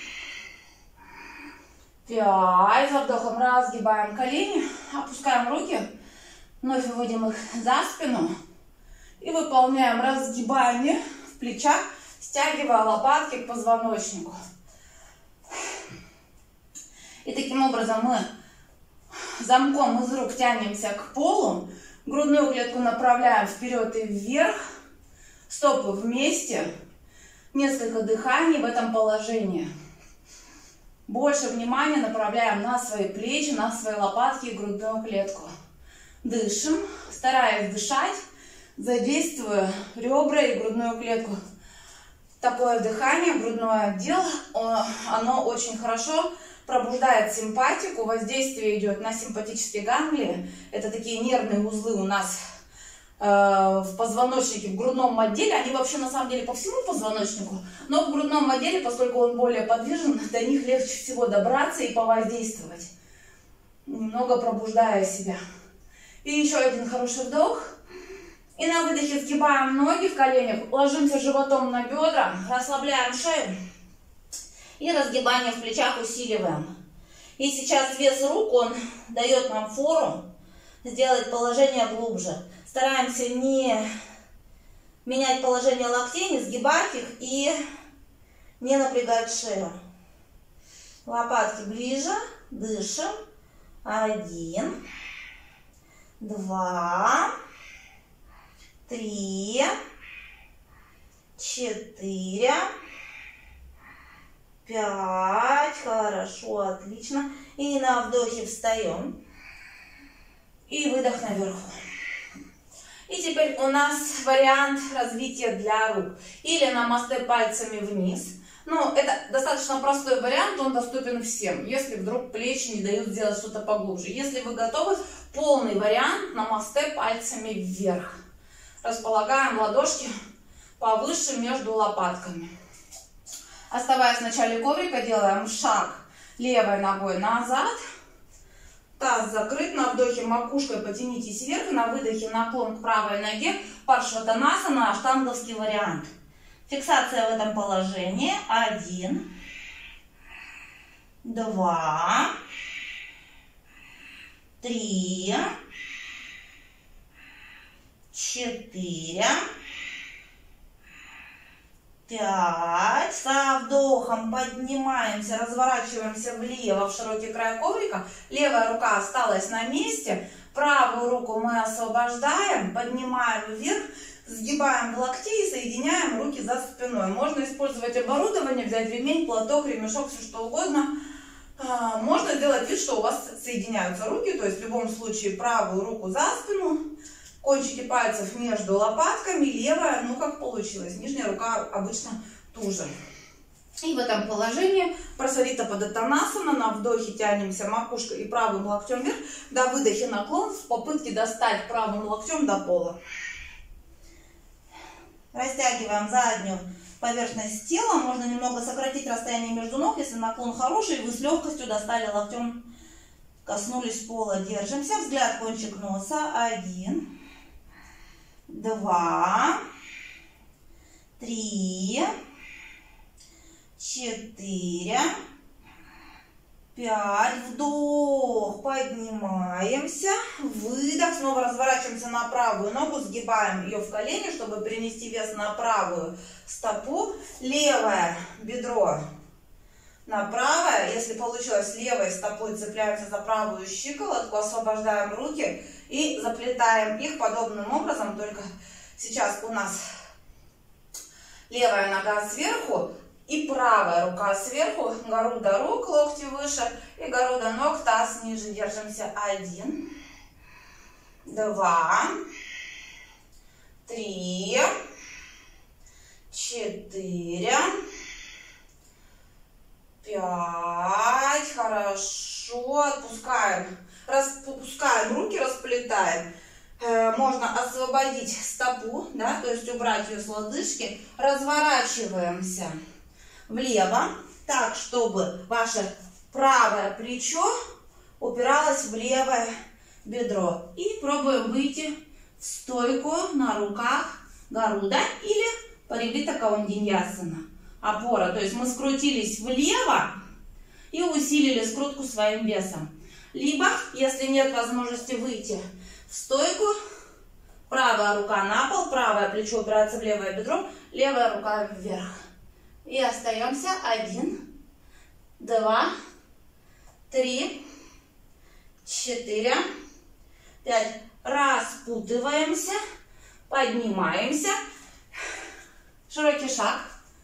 пять. За вдохом разгибаем колени, опускаем руки, вновь выводим их за спину и выполняем разгибание в плечах, стягивая лопатки к позвоночнику. И таким образом мы замком из рук тянемся к полу, грудную клетку направляем вперед и вверх, стопы вместе, несколько дыханий в этом положении. Больше внимания направляем на свои плечи, на свои лопатки и грудную клетку. Дышим, стараясь дышать, задействуя ребра и грудную клетку. Такое дыхание, грудной отдел, оно очень хорошо пробуждает симпатику, воздействие идет на симпатические ганглии. Это такие нервные узлы у нас э, в позвоночнике, в грудном отделе. Они вообще на самом деле по всему позвоночнику, но в грудном отделе, поскольку он более подвижен, до них легче всего добраться и повоздействовать, немного пробуждая себя. И еще один хороший вдох. И на выдохе сгибаем ноги в коленях, ложимся животом на бедра, расслабляем шею. И разгибание в плечах усиливаем. И сейчас вес рук, он дает нам фору сделать положение глубже. Стараемся не менять положение локтей, не сгибать их и не напрягать шею. Лопатки ближе, дышим. Один, два, три, четыре, пять. Хорошо, отлично. И на вдохе встаем. И выдох наверху. И теперь у нас вариант развития для рук. Или намасте пальцами вниз. Ну, это достаточно простой вариант, он доступен всем, если вдруг плечи не дают сделать что-то поглубже. Если вы готовы, полный вариант намасте пальцами вверх. Располагаем ладошки повыше между лопатками. Оставаясь в начале коврика, делаем шаг левой ногой назад. Таз закрыт, на вдохе макушкой потянитесь вверх, на выдохе наклон к правой ноге, паршватанасана, аштанговский вариант. Фиксация в этом положении. Один, два, три, четыре, пять. Со вдохом поднимаемся, разворачиваемся влево в широкий край коврика. Левая рука осталась на месте. Правую руку мы освобождаем, поднимаем вверх, сгибаем в локти и соединяем руки за спиной. Можно использовать оборудование, взять ремень, платок, ремешок, все что угодно. Можно сделать вид, что у вас соединяются руки, то есть в любом случае правую руку за спину, кончики пальцев между лопатками, левая, ну как получилось, нижняя рука обычно туже. И в этом положении прасарита падатанасана, на вдохе тянемся макушкой и правым локтем вверх, до выдохе наклон в попытке достать правым локтем до пола. Растягиваем заднюю поверхность тела, можно немного сократить расстояние между ног, если наклон хороший, вы с легкостью достали локтем, коснулись пола, держимся, взгляд кончик носа, один, два, три, четыре, пять, вдох, поднимаемся, выдох, снова разворачиваемся на правую ногу, сгибаем ее в колени, чтобы перенести вес на правую стопу, левое бедро на правое, если получилось левой стопой, цепляемся за правую щиколотку, освобождаем руки и заплетаем их подобным образом, только сейчас у нас левая нога сверху, и правая рука сверху, гору до рук, локти выше, и гору до ног, таз ниже. Держимся. Один, два, три, четыре, пять. Хорошо. Отпускаем. Распускаем руки, расплетаем. Можно освободить стопу, да, то есть убрать ее с лодыжки. Разворачиваемся влево, так, чтобы ваше правое плечо упиралось в левое бедро. И пробуем выйти в стойку на руках гаруда или парибита каундиньясана. Опора, то есть мы скрутились влево и усилили скрутку своим весом. Либо, если нет возможности выйти в стойку, правая рука на пол, правое плечо упирается в левое бедро, левая рука вверх. И остаемся. Один, два, три, четыре, пять. Распутываемся, поднимаемся. Широкий шаг.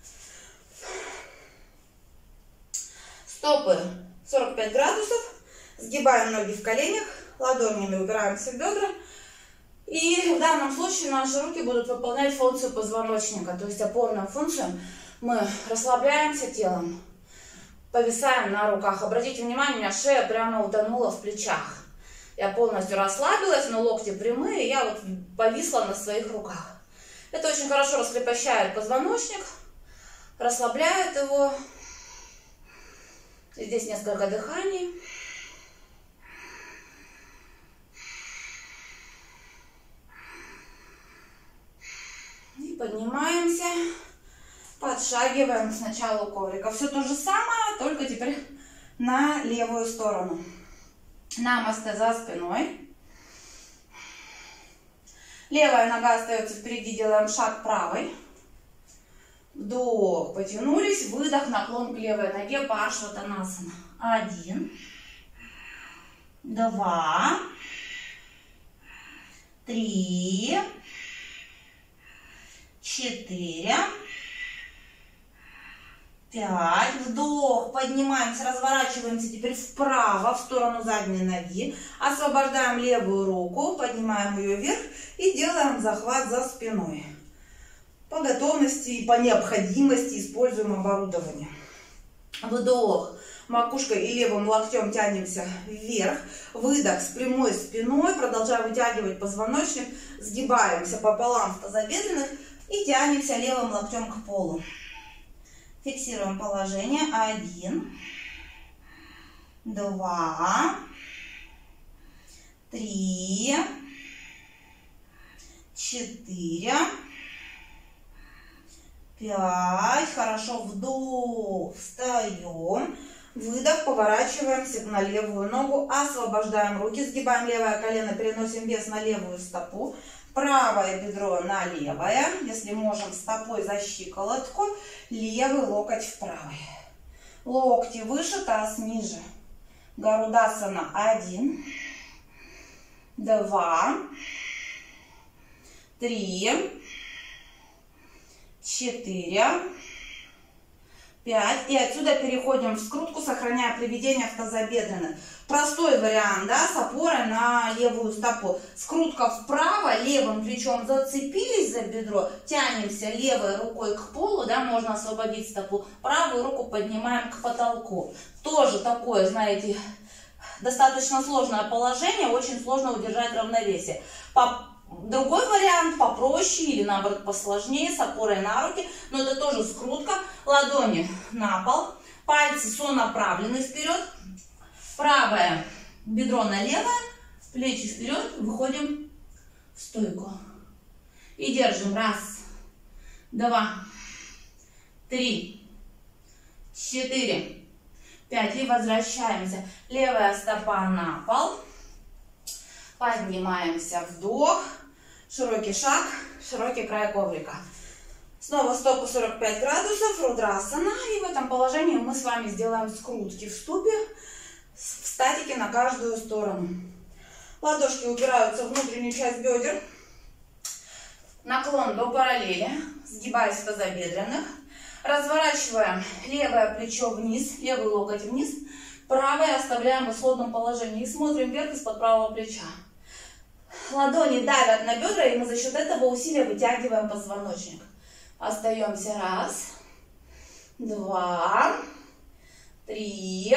Стопы сорок пять градусов. Сгибаем ноги в коленях, ладонями упираемся в бедра. И в данном случае наши руки будут выполнять функцию позвоночника, то есть опорную функцию. Мы расслабляемся телом, повисаем на руках. Обратите внимание, у меня шея прямо утонула в плечах. Я полностью расслабилась, но локти прямые, я вот повисла на своих руках. Это очень хорошо раскрепощает позвоночник, расслабляет его. И здесь несколько дыханий. И поднимаемся, подшагиваем к началу коврика. Все то же самое, только теперь на левую сторону. Намасте за спиной. Левая нога остается впереди, делаем шаг правой. Вдох, потянулись, выдох, наклон к левой ноге, Паршватанасана. Один, два, три, четыре, пять. Вдох, поднимаемся, разворачиваемся теперь вправо, в сторону задней ноги. Освобождаем левую руку, поднимаем ее вверх и делаем захват за спиной. По готовности и по необходимости используем оборудование. Вдох, макушкой и левым локтем тянемся вверх. Выдох с прямой спиной, продолжаем вытягивать позвоночник. Сгибаемся пополам в тазобедренных и тянемся левым локтем к полу. Фиксируем положение. Один, два, три, четыре, пять. Хорошо. Вдох. Встаем. Выдох. Поворачиваемся на левую ногу. Освобождаем руки. Сгибаем левое колено. Переносим вес на левую стопу. Правое бедро на левое. Если можем, стопой за щиколотку. Левый локоть в правый. Локти выше, таз ниже. Гарудасана. Один. Два. Три. Четыре. Пять. И отсюда переходим в скрутку, сохраняя приведение в тазобедренных. Простой вариант, да, с опорой на левую стопу. Скрутка вправо, левым плечом зацепились за бедро, тянемся левой рукой к полу, да, можно освободить стопу. Правую руку поднимаем к потолку. Тоже такое, знаете, достаточно сложное положение, очень сложно удержать равновесие. По Другой вариант попроще или наоборот посложнее, с опорой на руки, но это тоже скрутка. Ладони на пол, пальцы сонаправлены вперед, правое бедро на левое, плечи вперед, выходим в стойку. И держим. Раз, два, три, четыре, пять. И возвращаемся. Левая стопа на пол. Поднимаемся. Вдох. Широкий шаг, широкий край коврика. Снова стопы сорок пять градусов, рудрасана. И в этом положении мы с вами сделаем скрутки в ступе, в статике на каждую сторону. Ладошки упираются в внутреннюю часть бедер. Наклон до параллели, сгибаясь в тазобедренных. Разворачиваем левое плечо вниз, левый локоть вниз. Правое оставляем в исходном положении. И смотрим вверх из-под правого плеча. Ладони давят на бедра, и мы за счет этого усилия вытягиваем позвоночник. Остаемся. Раз, два, три,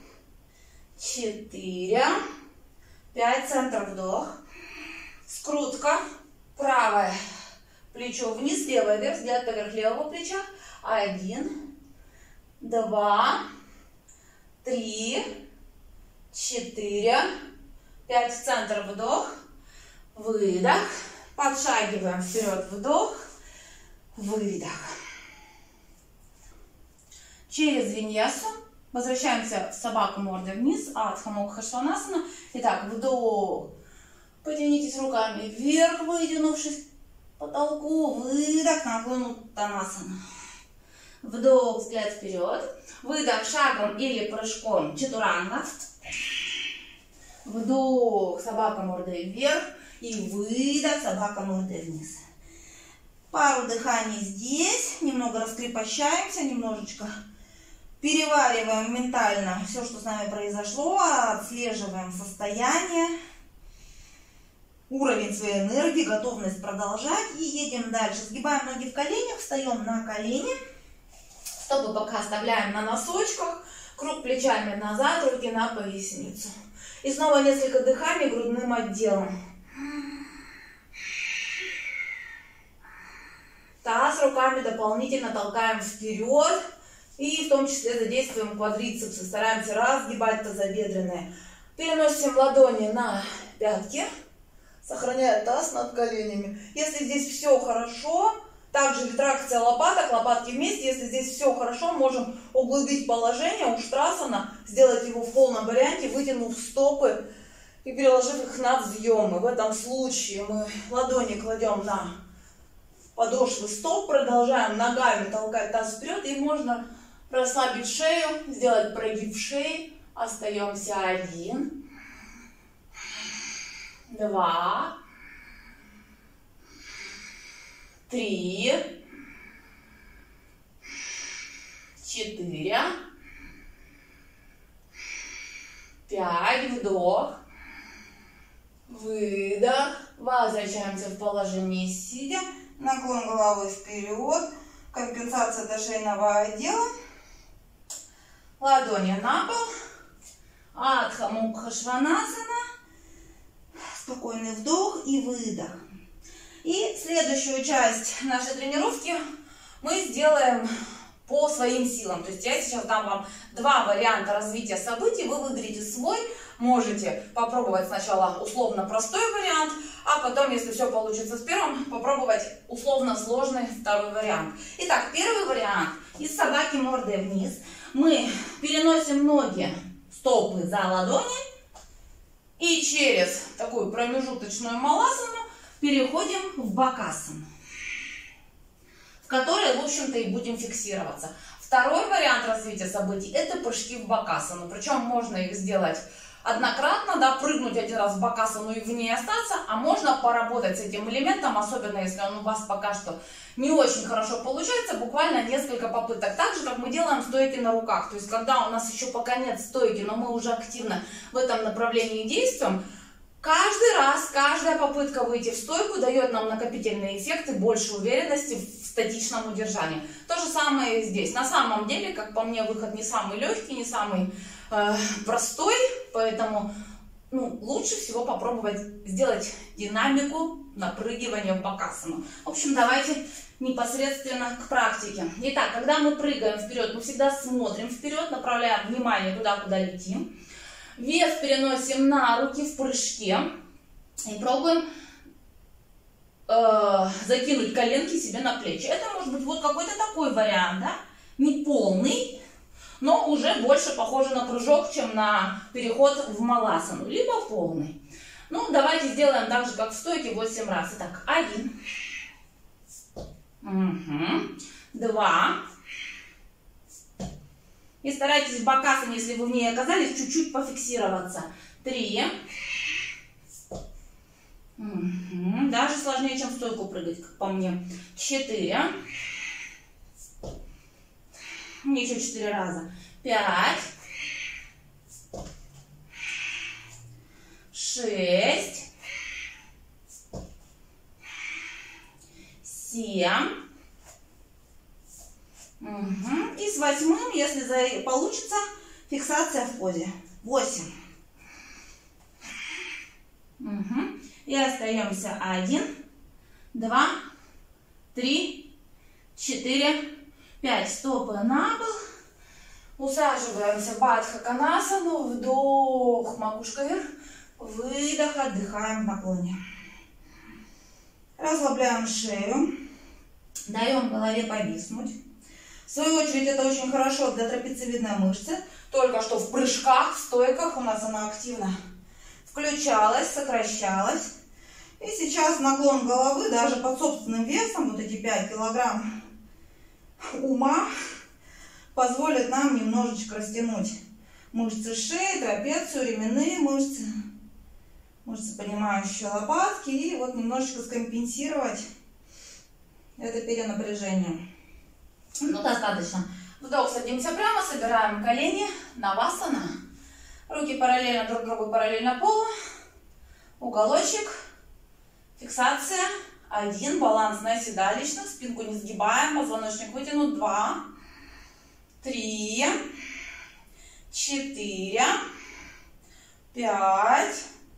четыре, пять. Центр, вдох. Скрутка. Правое плечо вниз, левое вверх. Сделать поверх левого плеча. Один, два, три, четыре, пять. Центр, вдох. Выдох. Подшагиваем вперед. Вдох. Выдох. Через виньясу возвращаемся в собаку мордой вниз. Адха Мукха Шванасана. Итак, вдох. Потянитесь руками вверх, вытянувшись к потолку. Выдох. Наклон Уттанасана.
Вдох, взгляд вперед. Выдох шагом или прыжком чатуранга. Вдох, собака мордой вверх. И выдох, собака мордой вниз. Пару дыханий здесь. Немного раскрепощаемся, немножечко перевариваем ментально все, что с нами произошло. Отслеживаем состояние, уровень своей энергии, готовность продолжать. И едем дальше. Сгибаем ноги в коленях, встаем на колени. Стопы пока оставляем на носочках. Круг плечами назад, руки на поясницу. И снова несколько дыханий грудным отделом. Таз руками дополнительно толкаем вперед. И в том числе задействуем квадрицепсы. Стараемся разгибать тазобедренные. Переносим ладони на пятки. Сохраняя таз над коленями. Если здесь все хорошо, также ретракция лопаток, лопатки вместе. Если здесь все хорошо, можем углубить положение Уштрасана, сделать его в полном варианте, вытянув стопы и переложив их на взъемы. В этом случае мы ладони кладем на подошвы стоп, продолжаем ногами толкать таз вперед, и можно расслабить шею, сделать прогиб шеи. Остаемся один, два, три, четыре, пять, вдох, выдох, возвращаемся в положение сидя, наклон головы вперед, компенсация до шейного отдела, ладони на пол, Адха Мукха Шванасана, спокойный вдох и выдох. И следующую часть нашей тренировки мы сделаем по своим силам. То есть я сейчас дам вам два варианта развития событий, вы выберете свой. Можете попробовать сначала условно простой вариант, а потом, если все получится с первым, попробовать условно сложный второй вариант. Итак, первый вариант. Из собаки мордой вниз. Мы переносим ноги, стопы за ладони. И через такую промежуточную маласану переходим в бакасану, в которой, в общем-то, и будем фиксироваться. Второй вариант развития событий – это прыжки в бакасану. Причем можно их сделать однократно, да, прыгнуть один раз в бакасану и в ней остаться, а можно поработать с этим элементом, особенно если он у вас пока что не очень хорошо получается, буквально несколько попыток. Так же, как мы делаем стойки на руках. То есть, когда у нас еще пока нет стойки, но мы уже активно в этом направлении действуем, каждый раз, каждая попытка выйти в стойку дает нам накопительные эффекты, больше уверенности в статичном удержании. То же самое и здесь. На самом деле, как по мне, выход не самый легкий, не самый э, простой, поэтому ну, лучше всего попробовать сделать динамику напрыгивания в бакасану. В общем, давайте непосредственно к практике. Итак, когда мы прыгаем вперед, мы всегда смотрим вперед, направляем внимание туда, куда летим. Вес переносим на руки в прыжке и пробуем э, закинуть коленки себе на плечи. Это может быть вот какой-то такой вариант, да? Не полный, но уже больше похоже на прыжок, чем на переход в маласану, либо полный. Ну, давайте сделаем так же, как в стойке, восемь раз. Итак, один, угу. два. И старайтесь в бакасане, если вы в ней оказались, чуть-чуть пофиксироваться. Три. Угу. Даже сложнее, чем в стойку прыгать, как по мне. Четыре. Еще четыре раза. Пять. Шесть. Семь. Угу. И с восьмым, если получится, фиксация в позе. Восемь. Угу. И остаемся один, два, три, четыре, пять. Стопы на пол. Усаживаемся в Бадха Конасану. Вдох, макушка вверх. Выдох, отдыхаем в наклоне. Расслабляем шею. Даем голове повиснуть. В свою очередь, это очень хорошо для трапециевидной мышцы. Только что в прыжках, в стойках у нас она активно включалась, сокращалась. И сейчас наклон головы даже под собственным весом, вот эти пять килограмм, ума позволят нам немножечко растянуть мышцы шеи, трапецию, ременные мышцы, мышцы, поднимающие лопатки, и вот немножечко скомпенсировать это перенапряжение.
Ну, достаточно. Вдох, садимся прямо, собираем колени, навасана. Руки параллельно друг другу, параллельно полу. Уголочек, фиксация. Один, баланс на седалищных, спинку не сгибаем, позвоночник вытянут. Два, три, четыре, пять,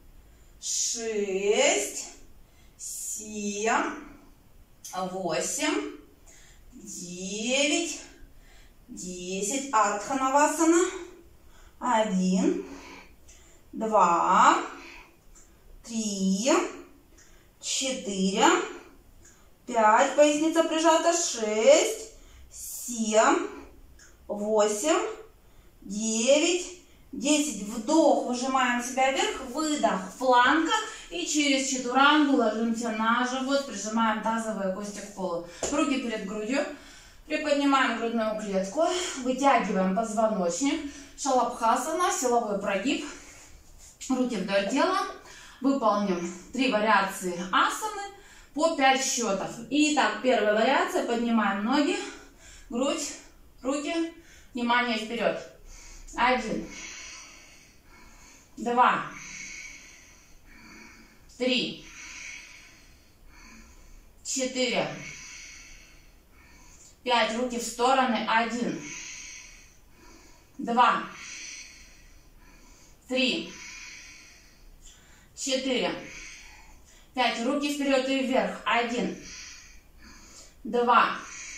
шесть, семь, восемь, девять, десять. Артха навасана. Один, два, три, четыре, пять. Поясница прижата. Шесть, семь, восемь, девять, десять. Вдох, выжимаем себя вверх, выдох, планка. И через чатурангу ложимся на живот, прижимаем тазовые кости к полу. Руки перед грудью. Приподнимаем грудную клетку, вытягиваем позвоночник. Шалабхасана, силовой прогиб. Руки вдоль тела. Выполним три вариации асаны по пять счетов. Итак, первая вариация. Поднимаем ноги, грудь, руки. Внимание вперед. Один, два, три, четыре, пять. Руки в стороны. Один, два, три, четыре, пять. Руки вперед и вверх. Один, два,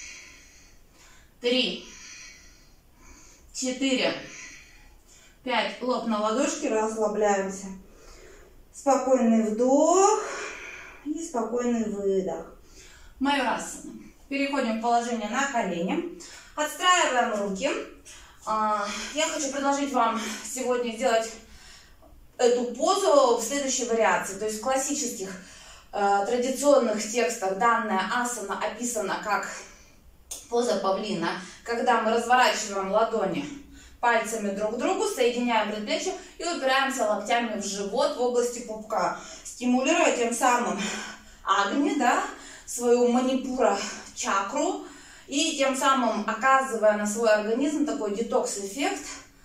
три, четыре, пять. Лоб на ладошки, расслабляемся. Спокойный вдох и спокойный выдох. Майурасана. Переходим в положение на колени. Отстраиваем руки. Я хочу предложить вам сегодня сделать эту позу в следующей вариации. То есть в классических э, традиционных текстах данная асана описана как поза павлина, когда мы разворачиваем ладони пальцами друг к другу, соединяем предплечья и упираемся локтями в живот в области пупка, стимулируя тем самым агни, да, свою манипура чакру, и тем самым оказывая на свой организм такой детокс-эффект,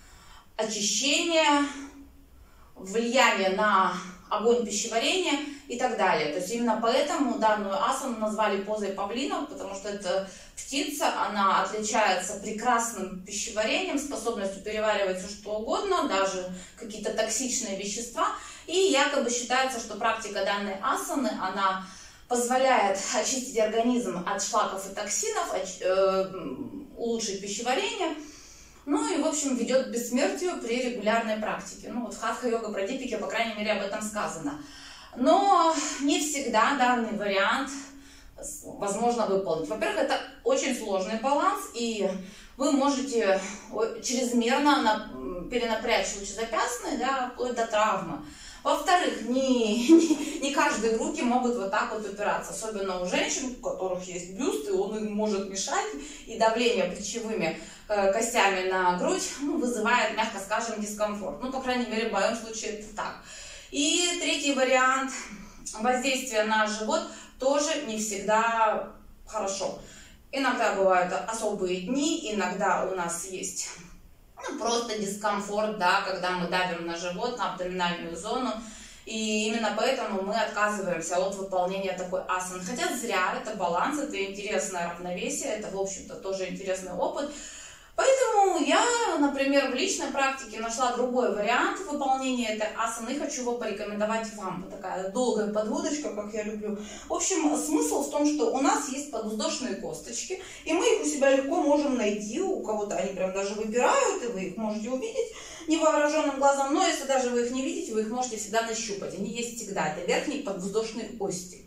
очищение, влияние на огонь пищеварения и так далее. То есть именно поэтому данную асану назвали позой павлина, потому что это птица, она отличается прекрасным пищеварением, способностью переваривать все что угодно, даже какие-то токсичные вещества. И якобы считается, что практика данной асаны, она позволяет очистить организм от шлаков и токсинов, улучшить пищеварение. Ну и, в общем, ведет к бессмертию при регулярной практике. Ну вот в хатха-йога-прадипике, по крайней мере, об этом сказано. Но не всегда данный вариант возможно выполнить. Во-первых, это очень сложный баланс, и вы можете чрезмерно перенапрячь лучезапястные, да, вплоть до травмы. Во-вторых, не, не, не каждые руки могут вот так вот упираться, особенно у женщин, у которых есть бюст, и он им может мешать, и давление плечевыми э, костями на грудь, ну, вызывает, мягко скажем, дискомфорт. Ну, по крайней мере, в моем случае это так. И третий вариант воздействия на живот тоже не всегда хорошо. Иногда бывают особые дни, иногда у нас есть ну, просто дискомфорт, да, когда мы давим на живот, на абдоминальную зону. И именно поэтому мы отказываемся от выполнения такой асаны. Хотя зря, это баланс, это интересное равновесие, это, в общем-то, тоже интересный опыт. Поэтому я, например, в личной практике нашла другой вариант выполнения этой асаны и хочу его порекомендовать вам. Вот такая долгая подводочка, как я люблю. В общем, смысл в том, что у нас есть подвздошные косточки, и мы их у себя легко можем найти. У кого-то они прям даже выбирают, и вы их можете увидеть невооруженным глазом. Но если даже вы их не видите, вы их можете всегда нащупать. Они есть всегда. Это верхние подвздошные кости.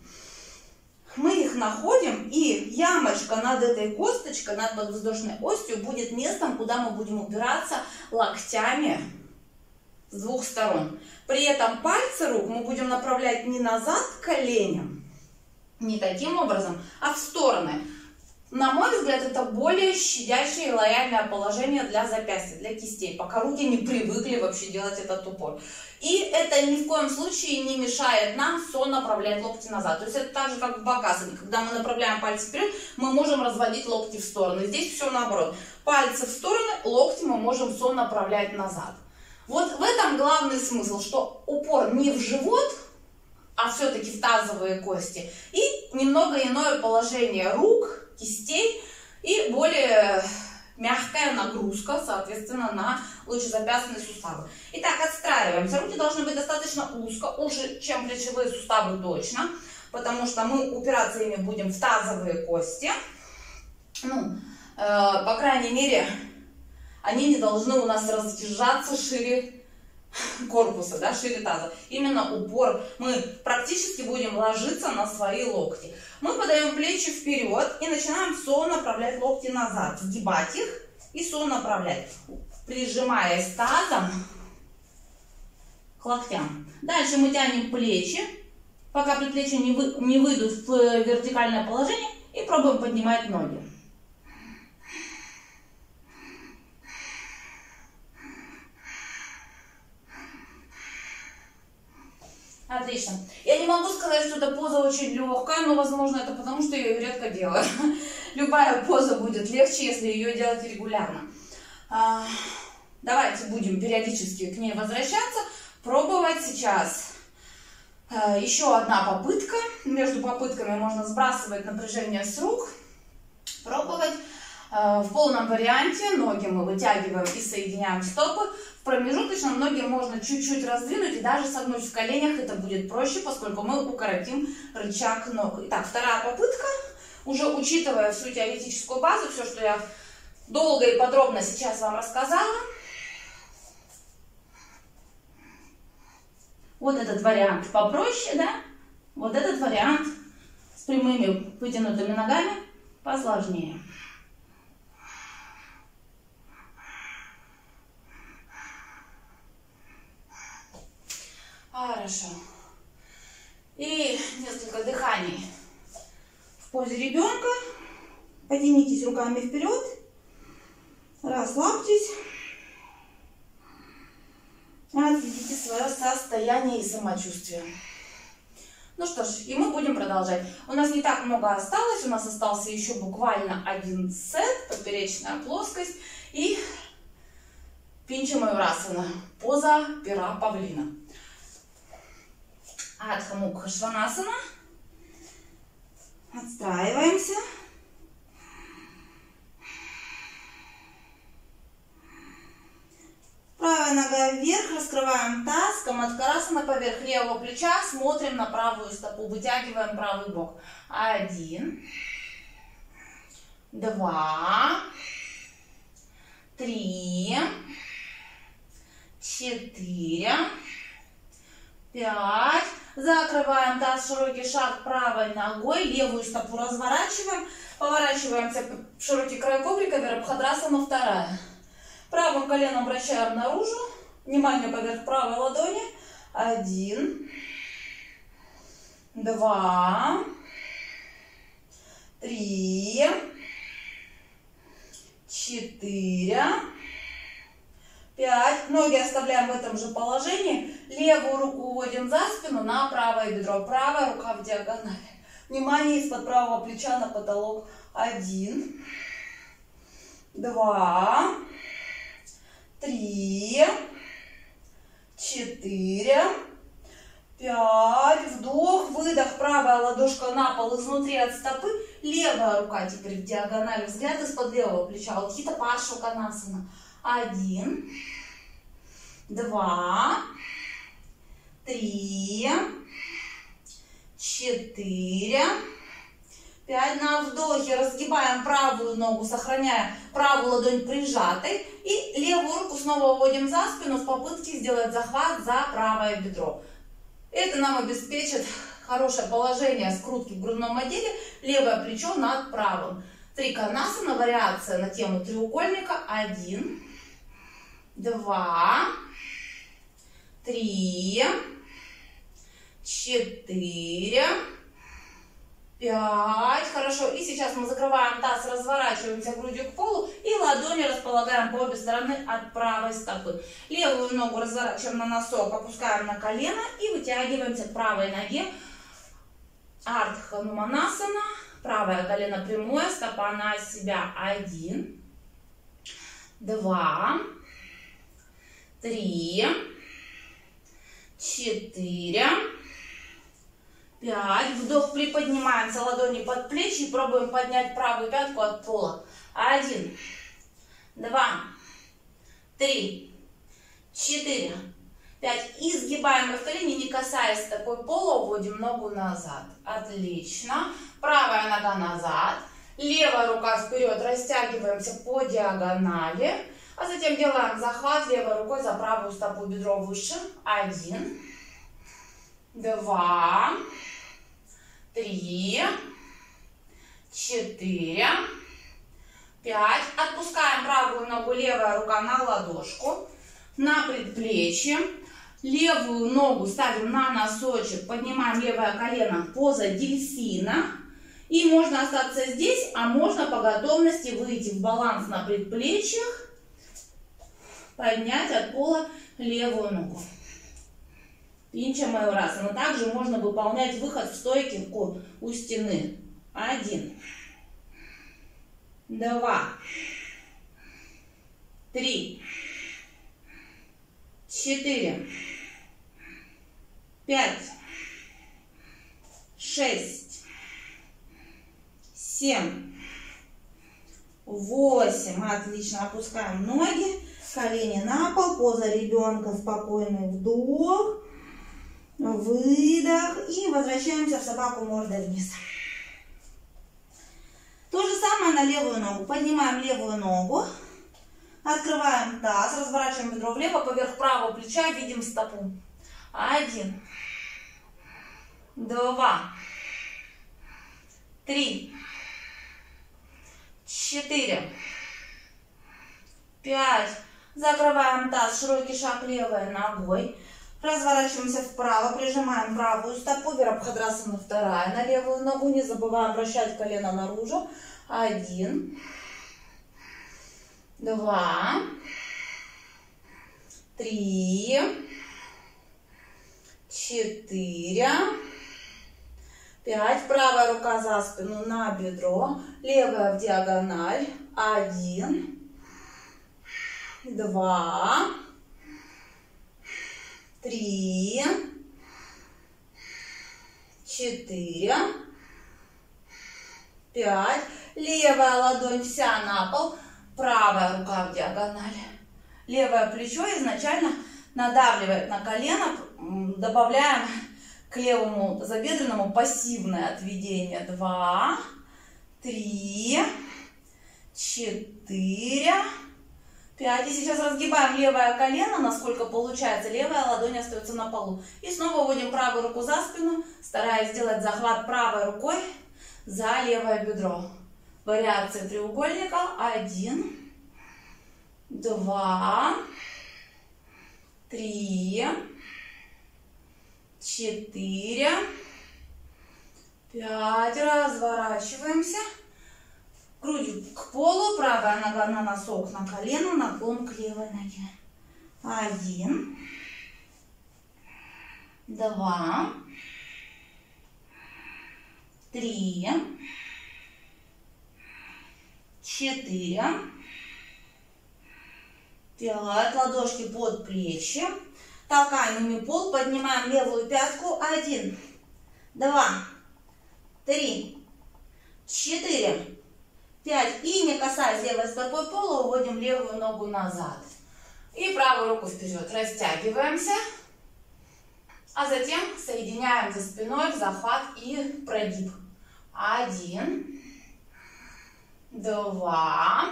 Мы их находим, и ямочка над этой косточкой, над подвздошной остью, будет местом, куда мы будем упираться локтями с двух сторон. При этом пальцы рук мы будем направлять не назад к коленям, не таким образом, а в стороны. На мой взгляд, это более щадящее и лояльное положение для запястья, для кистей, пока руки не привыкли вообще делать этот упор. И это ни в коем случае не мешает нам сонаправлять локти назад. То есть это так же, как в бакасане. Когда мы направляем пальцы вперед, мы можем разводить локти в стороны. Здесь все наоборот. Пальцы в стороны, локти мы можем сонаправлять назад. Вот в этом главный смысл, что упор не в живот, а все-таки в тазовые кости. И немного иное положение рук, кистей и более мягкая нагрузка, соответственно, на лучезапястные суставы. Итак, отстраиваемся. Руки должны быть достаточно узко, уже, чем плечевые суставы точно, потому что мы упираться ими будем в тазовые кости. Ну, э, по крайней мере, они не должны у нас разъезжаться шире корпуса, да, шире таза. Именно упор. Мы практически будем ложиться на свои локти. Мы подаем плечи вперед и начинаем сонаправлять локти назад, сгибать их и сонаправлять, прижимаясь тазом к локтям. Дальше мы тянем плечи, пока предплечья не, вы, не выйдут в вертикальное положение, и пробуем поднимать ноги. Отлично. Я не могу сказать, что эта поза очень легкая, но, возможно, это потому, что я ее редко делаю. Любая поза будет легче, если ее делать регулярно. Давайте будем периодически к ней возвращаться. Пробовать сейчас. Еще одна попытка. Между попытками можно сбрасывать напряжение с рук. Пробовать. В полном варианте ноги мы вытягиваем и соединяем стопы. В промежуточном ноги можно чуть-чуть раздвинуть и даже согнуть в коленях. Это будет проще, поскольку мы укоротим рычаг ног. Итак, вторая попытка. Уже учитывая всю теоретическую базу, все, что я долго и подробно сейчас вам рассказала. Вот этот вариант попроще, да? Вот этот вариант с прямыми вытянутыми ногами посложнее. Хорошо. И несколько дыханий в позе ребенка. Потянитесь руками вперед. Расслабьтесь. Отследите свое состояние и самочувствие. Ну что ж, и мы будем продолжать. У нас не так много осталось. У нас остался еще буквально один сет. Поперечная плоскость. И Пинча Маюрасана. Поза пера павлина. Адха Мукха Шванасана. Отстраиваемся. Правая нога вверх, раскрываем таз, Камадхарасана поверх левого плеча, смотрим на правую стопу, вытягиваем правый бок. Один, два, три, четыре, пять. Закрываем таз, широкий шаг правой ногой, левую стопу разворачиваем, поворачиваемся в широкий край коврика, Вирабхадрасана вторая. Правым коленом вращаем наружу, внимание поверх правой ладони. Один, два, три, четыре, пять. Ноги оставляем в этом же положении. Левую руку уводим за спину на правое бедро. Правая рука в диагонали. Внимание из-под правого плеча на потолок. Один, два, три, четыре, пять. Вдох, выдох. Правая ладошка на пол изнутри от стопы. Левая рука теперь в диагонали. Взгляд из-под левого плеча. Утхита Паршваконасана. Один, два, три, четыре, пять. На вдохе разгибаем правую ногу, сохраняя правую ладонь прижатой. И левую руку снова вводим за спину в попытке сделать захват за правое бедро. Это нам обеспечит хорошее положение скрутки в грудном отделе. Левое плечо над правым. Триконасана, вариация на тему треугольника. Один, два, три, четыре,
пять. Хорошо. И сейчас мы закрываем таз, разворачиваемся грудью к полу и ладони располагаем по обе стороны от правой стопы. Левую ногу разворачиваем на носок, опускаем на колено и вытягиваемся к правой ноге. Ардха Хануманасана. Правое колено прямое, стопа на себя. Один, два, три, четыре, пять. Вдох, приподнимаемся, ладони под плечи и пробуем поднять правую пятку от пола. Один, два, три, четыре, пять. Изгибаем в колени, не касаясь стопой пола, уводим ногу назад. Отлично. Правая нога назад. Левая рука вперед, растягиваемся по диагонали. А затем делаем захват левой рукой за правую стопу, бедро выше. Один, два, три, четыре, пять. Отпускаем правую ногу, левая рука на ладошку, на предплечье. Левую ногу ставим на носочек, поднимаем левое колено, поза дельфина. И можно остаться здесь, а можно по готовности выйти в баланс на предплечьях, поднять от пола левую ногу. Пинча Майурасана. Также можно выполнять выход в стойку у стены. Один, два, три, четыре, пять, шесть, семь, восемь. Отлично. Опускаем ноги, колени на пол, поза ребенка, спокойный вдох, выдох и возвращаемся в собаку мордой вниз. То же самое на левую ногу. Поднимаем левую ногу, открываем таз, разворачиваем бедро влево, поверх правого плеча видим стопу. Один, два, три, четыре, пять. Закрываем таз, широкий шаг левой ногой. Разворачиваемся вправо, прижимаем правую стопу, Вирабхадрасана вторая на левую ногу. Не забываем вращать колено наружу. Один, два, три, четыре, пять. Правая рука за спину на бедро, левая в диагональ. Один, два, три, четыре, пять. Левая ладонь вся на пол, правая рука в диагонали. Левое плечо изначально надавливает на колено, добавляем к левому тазобедренному пассивное отведение. Два, три, четыре, пять. И сейчас разгибаем левое колено, насколько получается. Левая ладонь остается на полу. И снова уводим правую руку за спину, стараясь сделать захват правой рукой за левое бедро. Вариация треугольника. Один, два, три, четыре, пять. Разворачиваемся. Грудью к полу, правая нога на носок, на колено, наклон к левой ноге. Один, два, три, четыре, пять. Ладошки под плечи. Толкаем ими пол, поднимаем левую пятку. Один, два, три, четыре, пять. И не касаясь левой стопой пола, уводим левую ногу назад. И правую руку вперед. Растягиваемся. А затем соединяем за спиной в захват и прогиб. Один, два,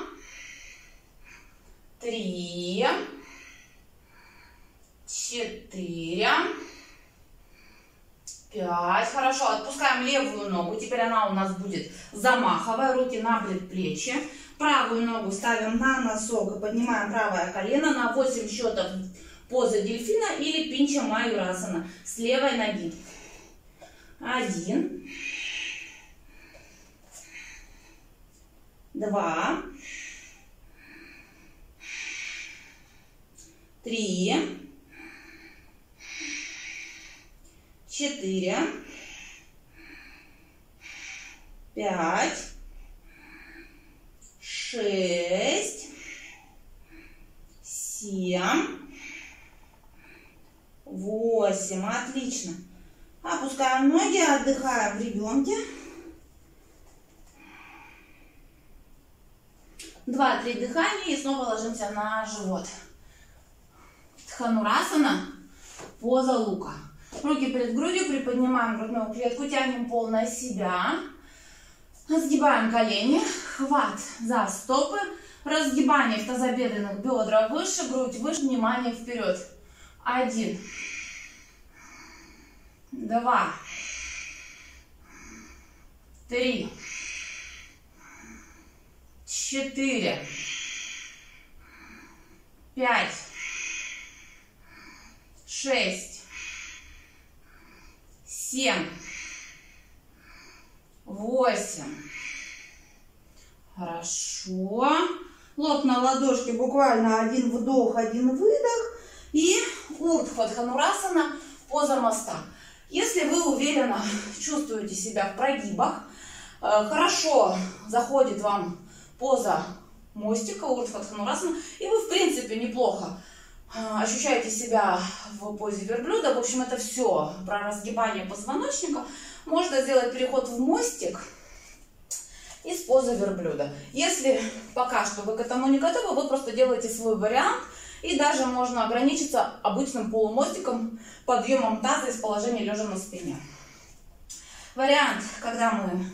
три, четыре, пять. Хорошо, отпускаем левую ногу. Теперь она у нас будет замаховая. Руки на предплечье. Правую ногу ставим на носок и поднимаем правое колено на восемь счетов. Поза дельфина или пинча майурасана с левой ноги. Один, два, три, четыре, пять, шесть, семь, восемь. Отлично. Опускаем ноги, отдыхаем в ребенке. Два-три дыхания и снова ложимся на живот. Дханурасана, поза лука. Руки перед грудью, приподнимаем грудную клетку, тянем пол на себя. Сгибаем колени, хват за стопы, разгибание в тазобедренных, бедра выше, грудь выше, внимание вперед. Один, два, три, четыре, пять, шесть, семь, восемь. Хорошо. Лоб на ладошке, буквально один вдох, один выдох. И Урдха Дханурасана, поза моста. Если вы уверенно чувствуете себя в прогибах, хорошо заходит вам поза мостика, Урдха Дханурасана, и вы в принципе неплохо ощущаете себя в позе верблюда. В общем, это все про разгибание позвоночника. Можно сделать переход в мостик из позы верблюда. Если пока что вы к этому не готовы, вы просто делаете свой вариант. И даже можно ограничиться обычным полумостиком, подъемом таза из положения лежа на спине. Вариант, когда мы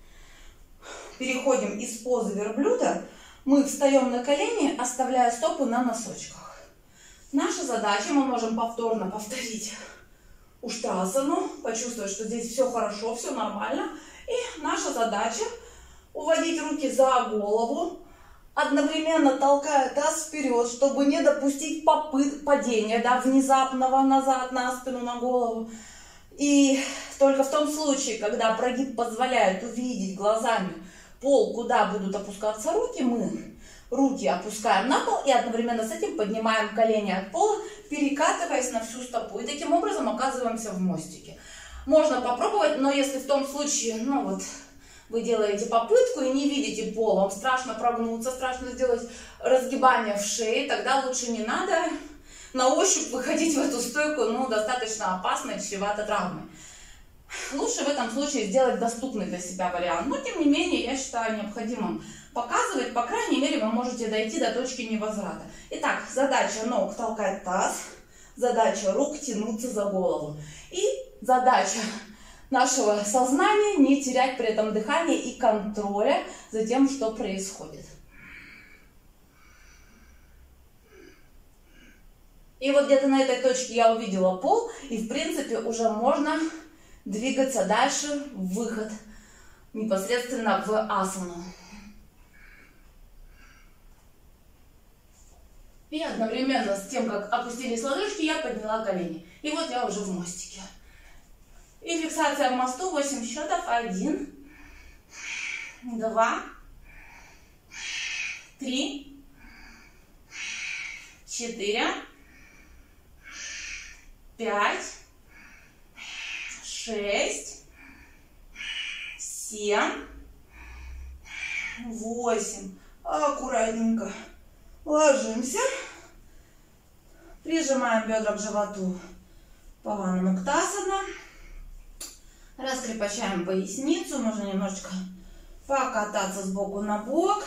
переходим из позы верблюда, мы встаем на колени, оставляя стопы на носочках. Наша задача, мы можем повторно повторить Уштасану, почувствовать, что здесь все хорошо, все нормально. И наша задача уводить руки за голову, одновременно толкая таз вперед, чтобы не допустить попыт падения, да, внезапного назад на спину, на голову. И только в том случае, когда прогиб позволяет увидеть глазами пол, куда будут опускаться руки, мы руки опускаем на пол и одновременно с этим поднимаем колени от пола, перекатываясь на всю стопу. И таким образом оказываемся в мостике. Можно попробовать, но если в том случае, ну вот, вы делаете попытку и не видите пол, вам страшно прогнуться, страшно сделать разгибание в шее, тогда лучше не надо на ощупь выходить в эту стойку, ну, достаточно опасно, чревато травмой. Лучше в этом случае сделать доступный для себя вариант. Но, тем не менее, я считаю необходимым показывать, по крайней мере, вы можете дойти до точки невозврата. Итак, задача ног толкать таз, задача рук тянуться за голову. И задача нашего сознания не терять при этом дыхание и контроля за тем, что происходит. И вот где-то на этой точке я увидела пол, и в принципе уже можно двигаться дальше в выход непосредственно в асану. И одновременно с тем, как опустились ладошки, я подняла колени. И вот я уже в мостике. И фиксация в мосту, восемь счетов. Один, два, три, четыре, пять, шесть, семь, восемь. Аккуратненько ложимся. Прижимаем бедра к животу. Павана Муктасана. Раскрепощаем поясницу. Можно немножечко покататься сбоку на бок.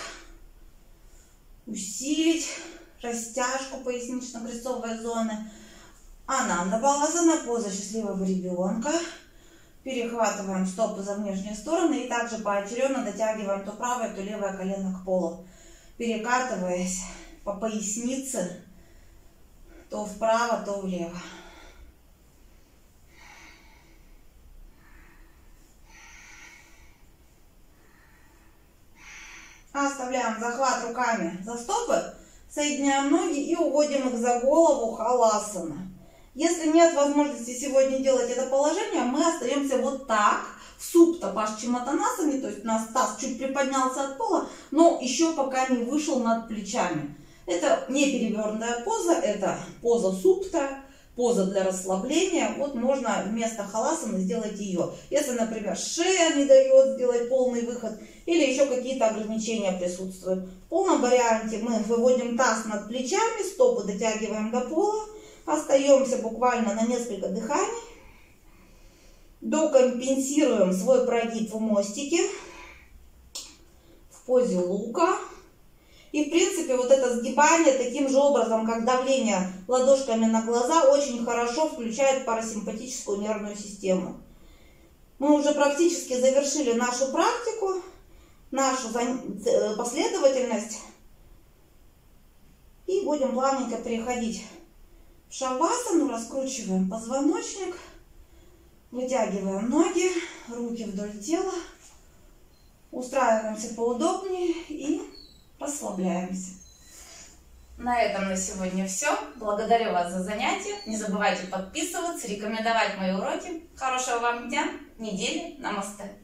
Усилить растяжку пояснично-крестцовой зоны. Ананда Баласана, поза счастливого ребенка. Перехватываем стопы за внешние стороны и также поочередно дотягиваем то правое, то левое колено к полу. Перекатываясь по пояснице то вправо, то влево. Оставляем захват руками за стопы, соединяем ноги и уводим их за голову халасана. Если нет возможности сегодня делать это положение, мы остаемся вот так, в супта пашчиматанасане, то есть у нас таз чуть приподнялся от пола, но еще пока не вышел над плечами. Это не перевернутая поза, это поза супта, поза для расслабления. Вот можно вместо халасаны сделать ее. Если, например, шея не дает сделать полный выход или еще какие-то ограничения присутствуют. В полном варианте мы выводим таз над плечами, стопы дотягиваем до пола, остаемся буквально на несколько дыханий, докомпенсируем свой прогиб в мостике, в позе лука. И в принципе вот это сгибание таким же образом, как давление ладошками на глаза, очень хорошо включает парасимпатическую нервную систему. Мы уже практически завершили нашу практику, нашу последовательность. И будем плавненько переходить в шавасану, раскручиваем позвоночник, вытягиваем ноги, руки вдоль тела, устраиваемся поудобнее и расслабляемся.
На этом на сегодня все. Благодарю вас за занятие. Не забывайте подписываться, рекомендовать мои уроки. Хорошего вам дня, недели. Намасте.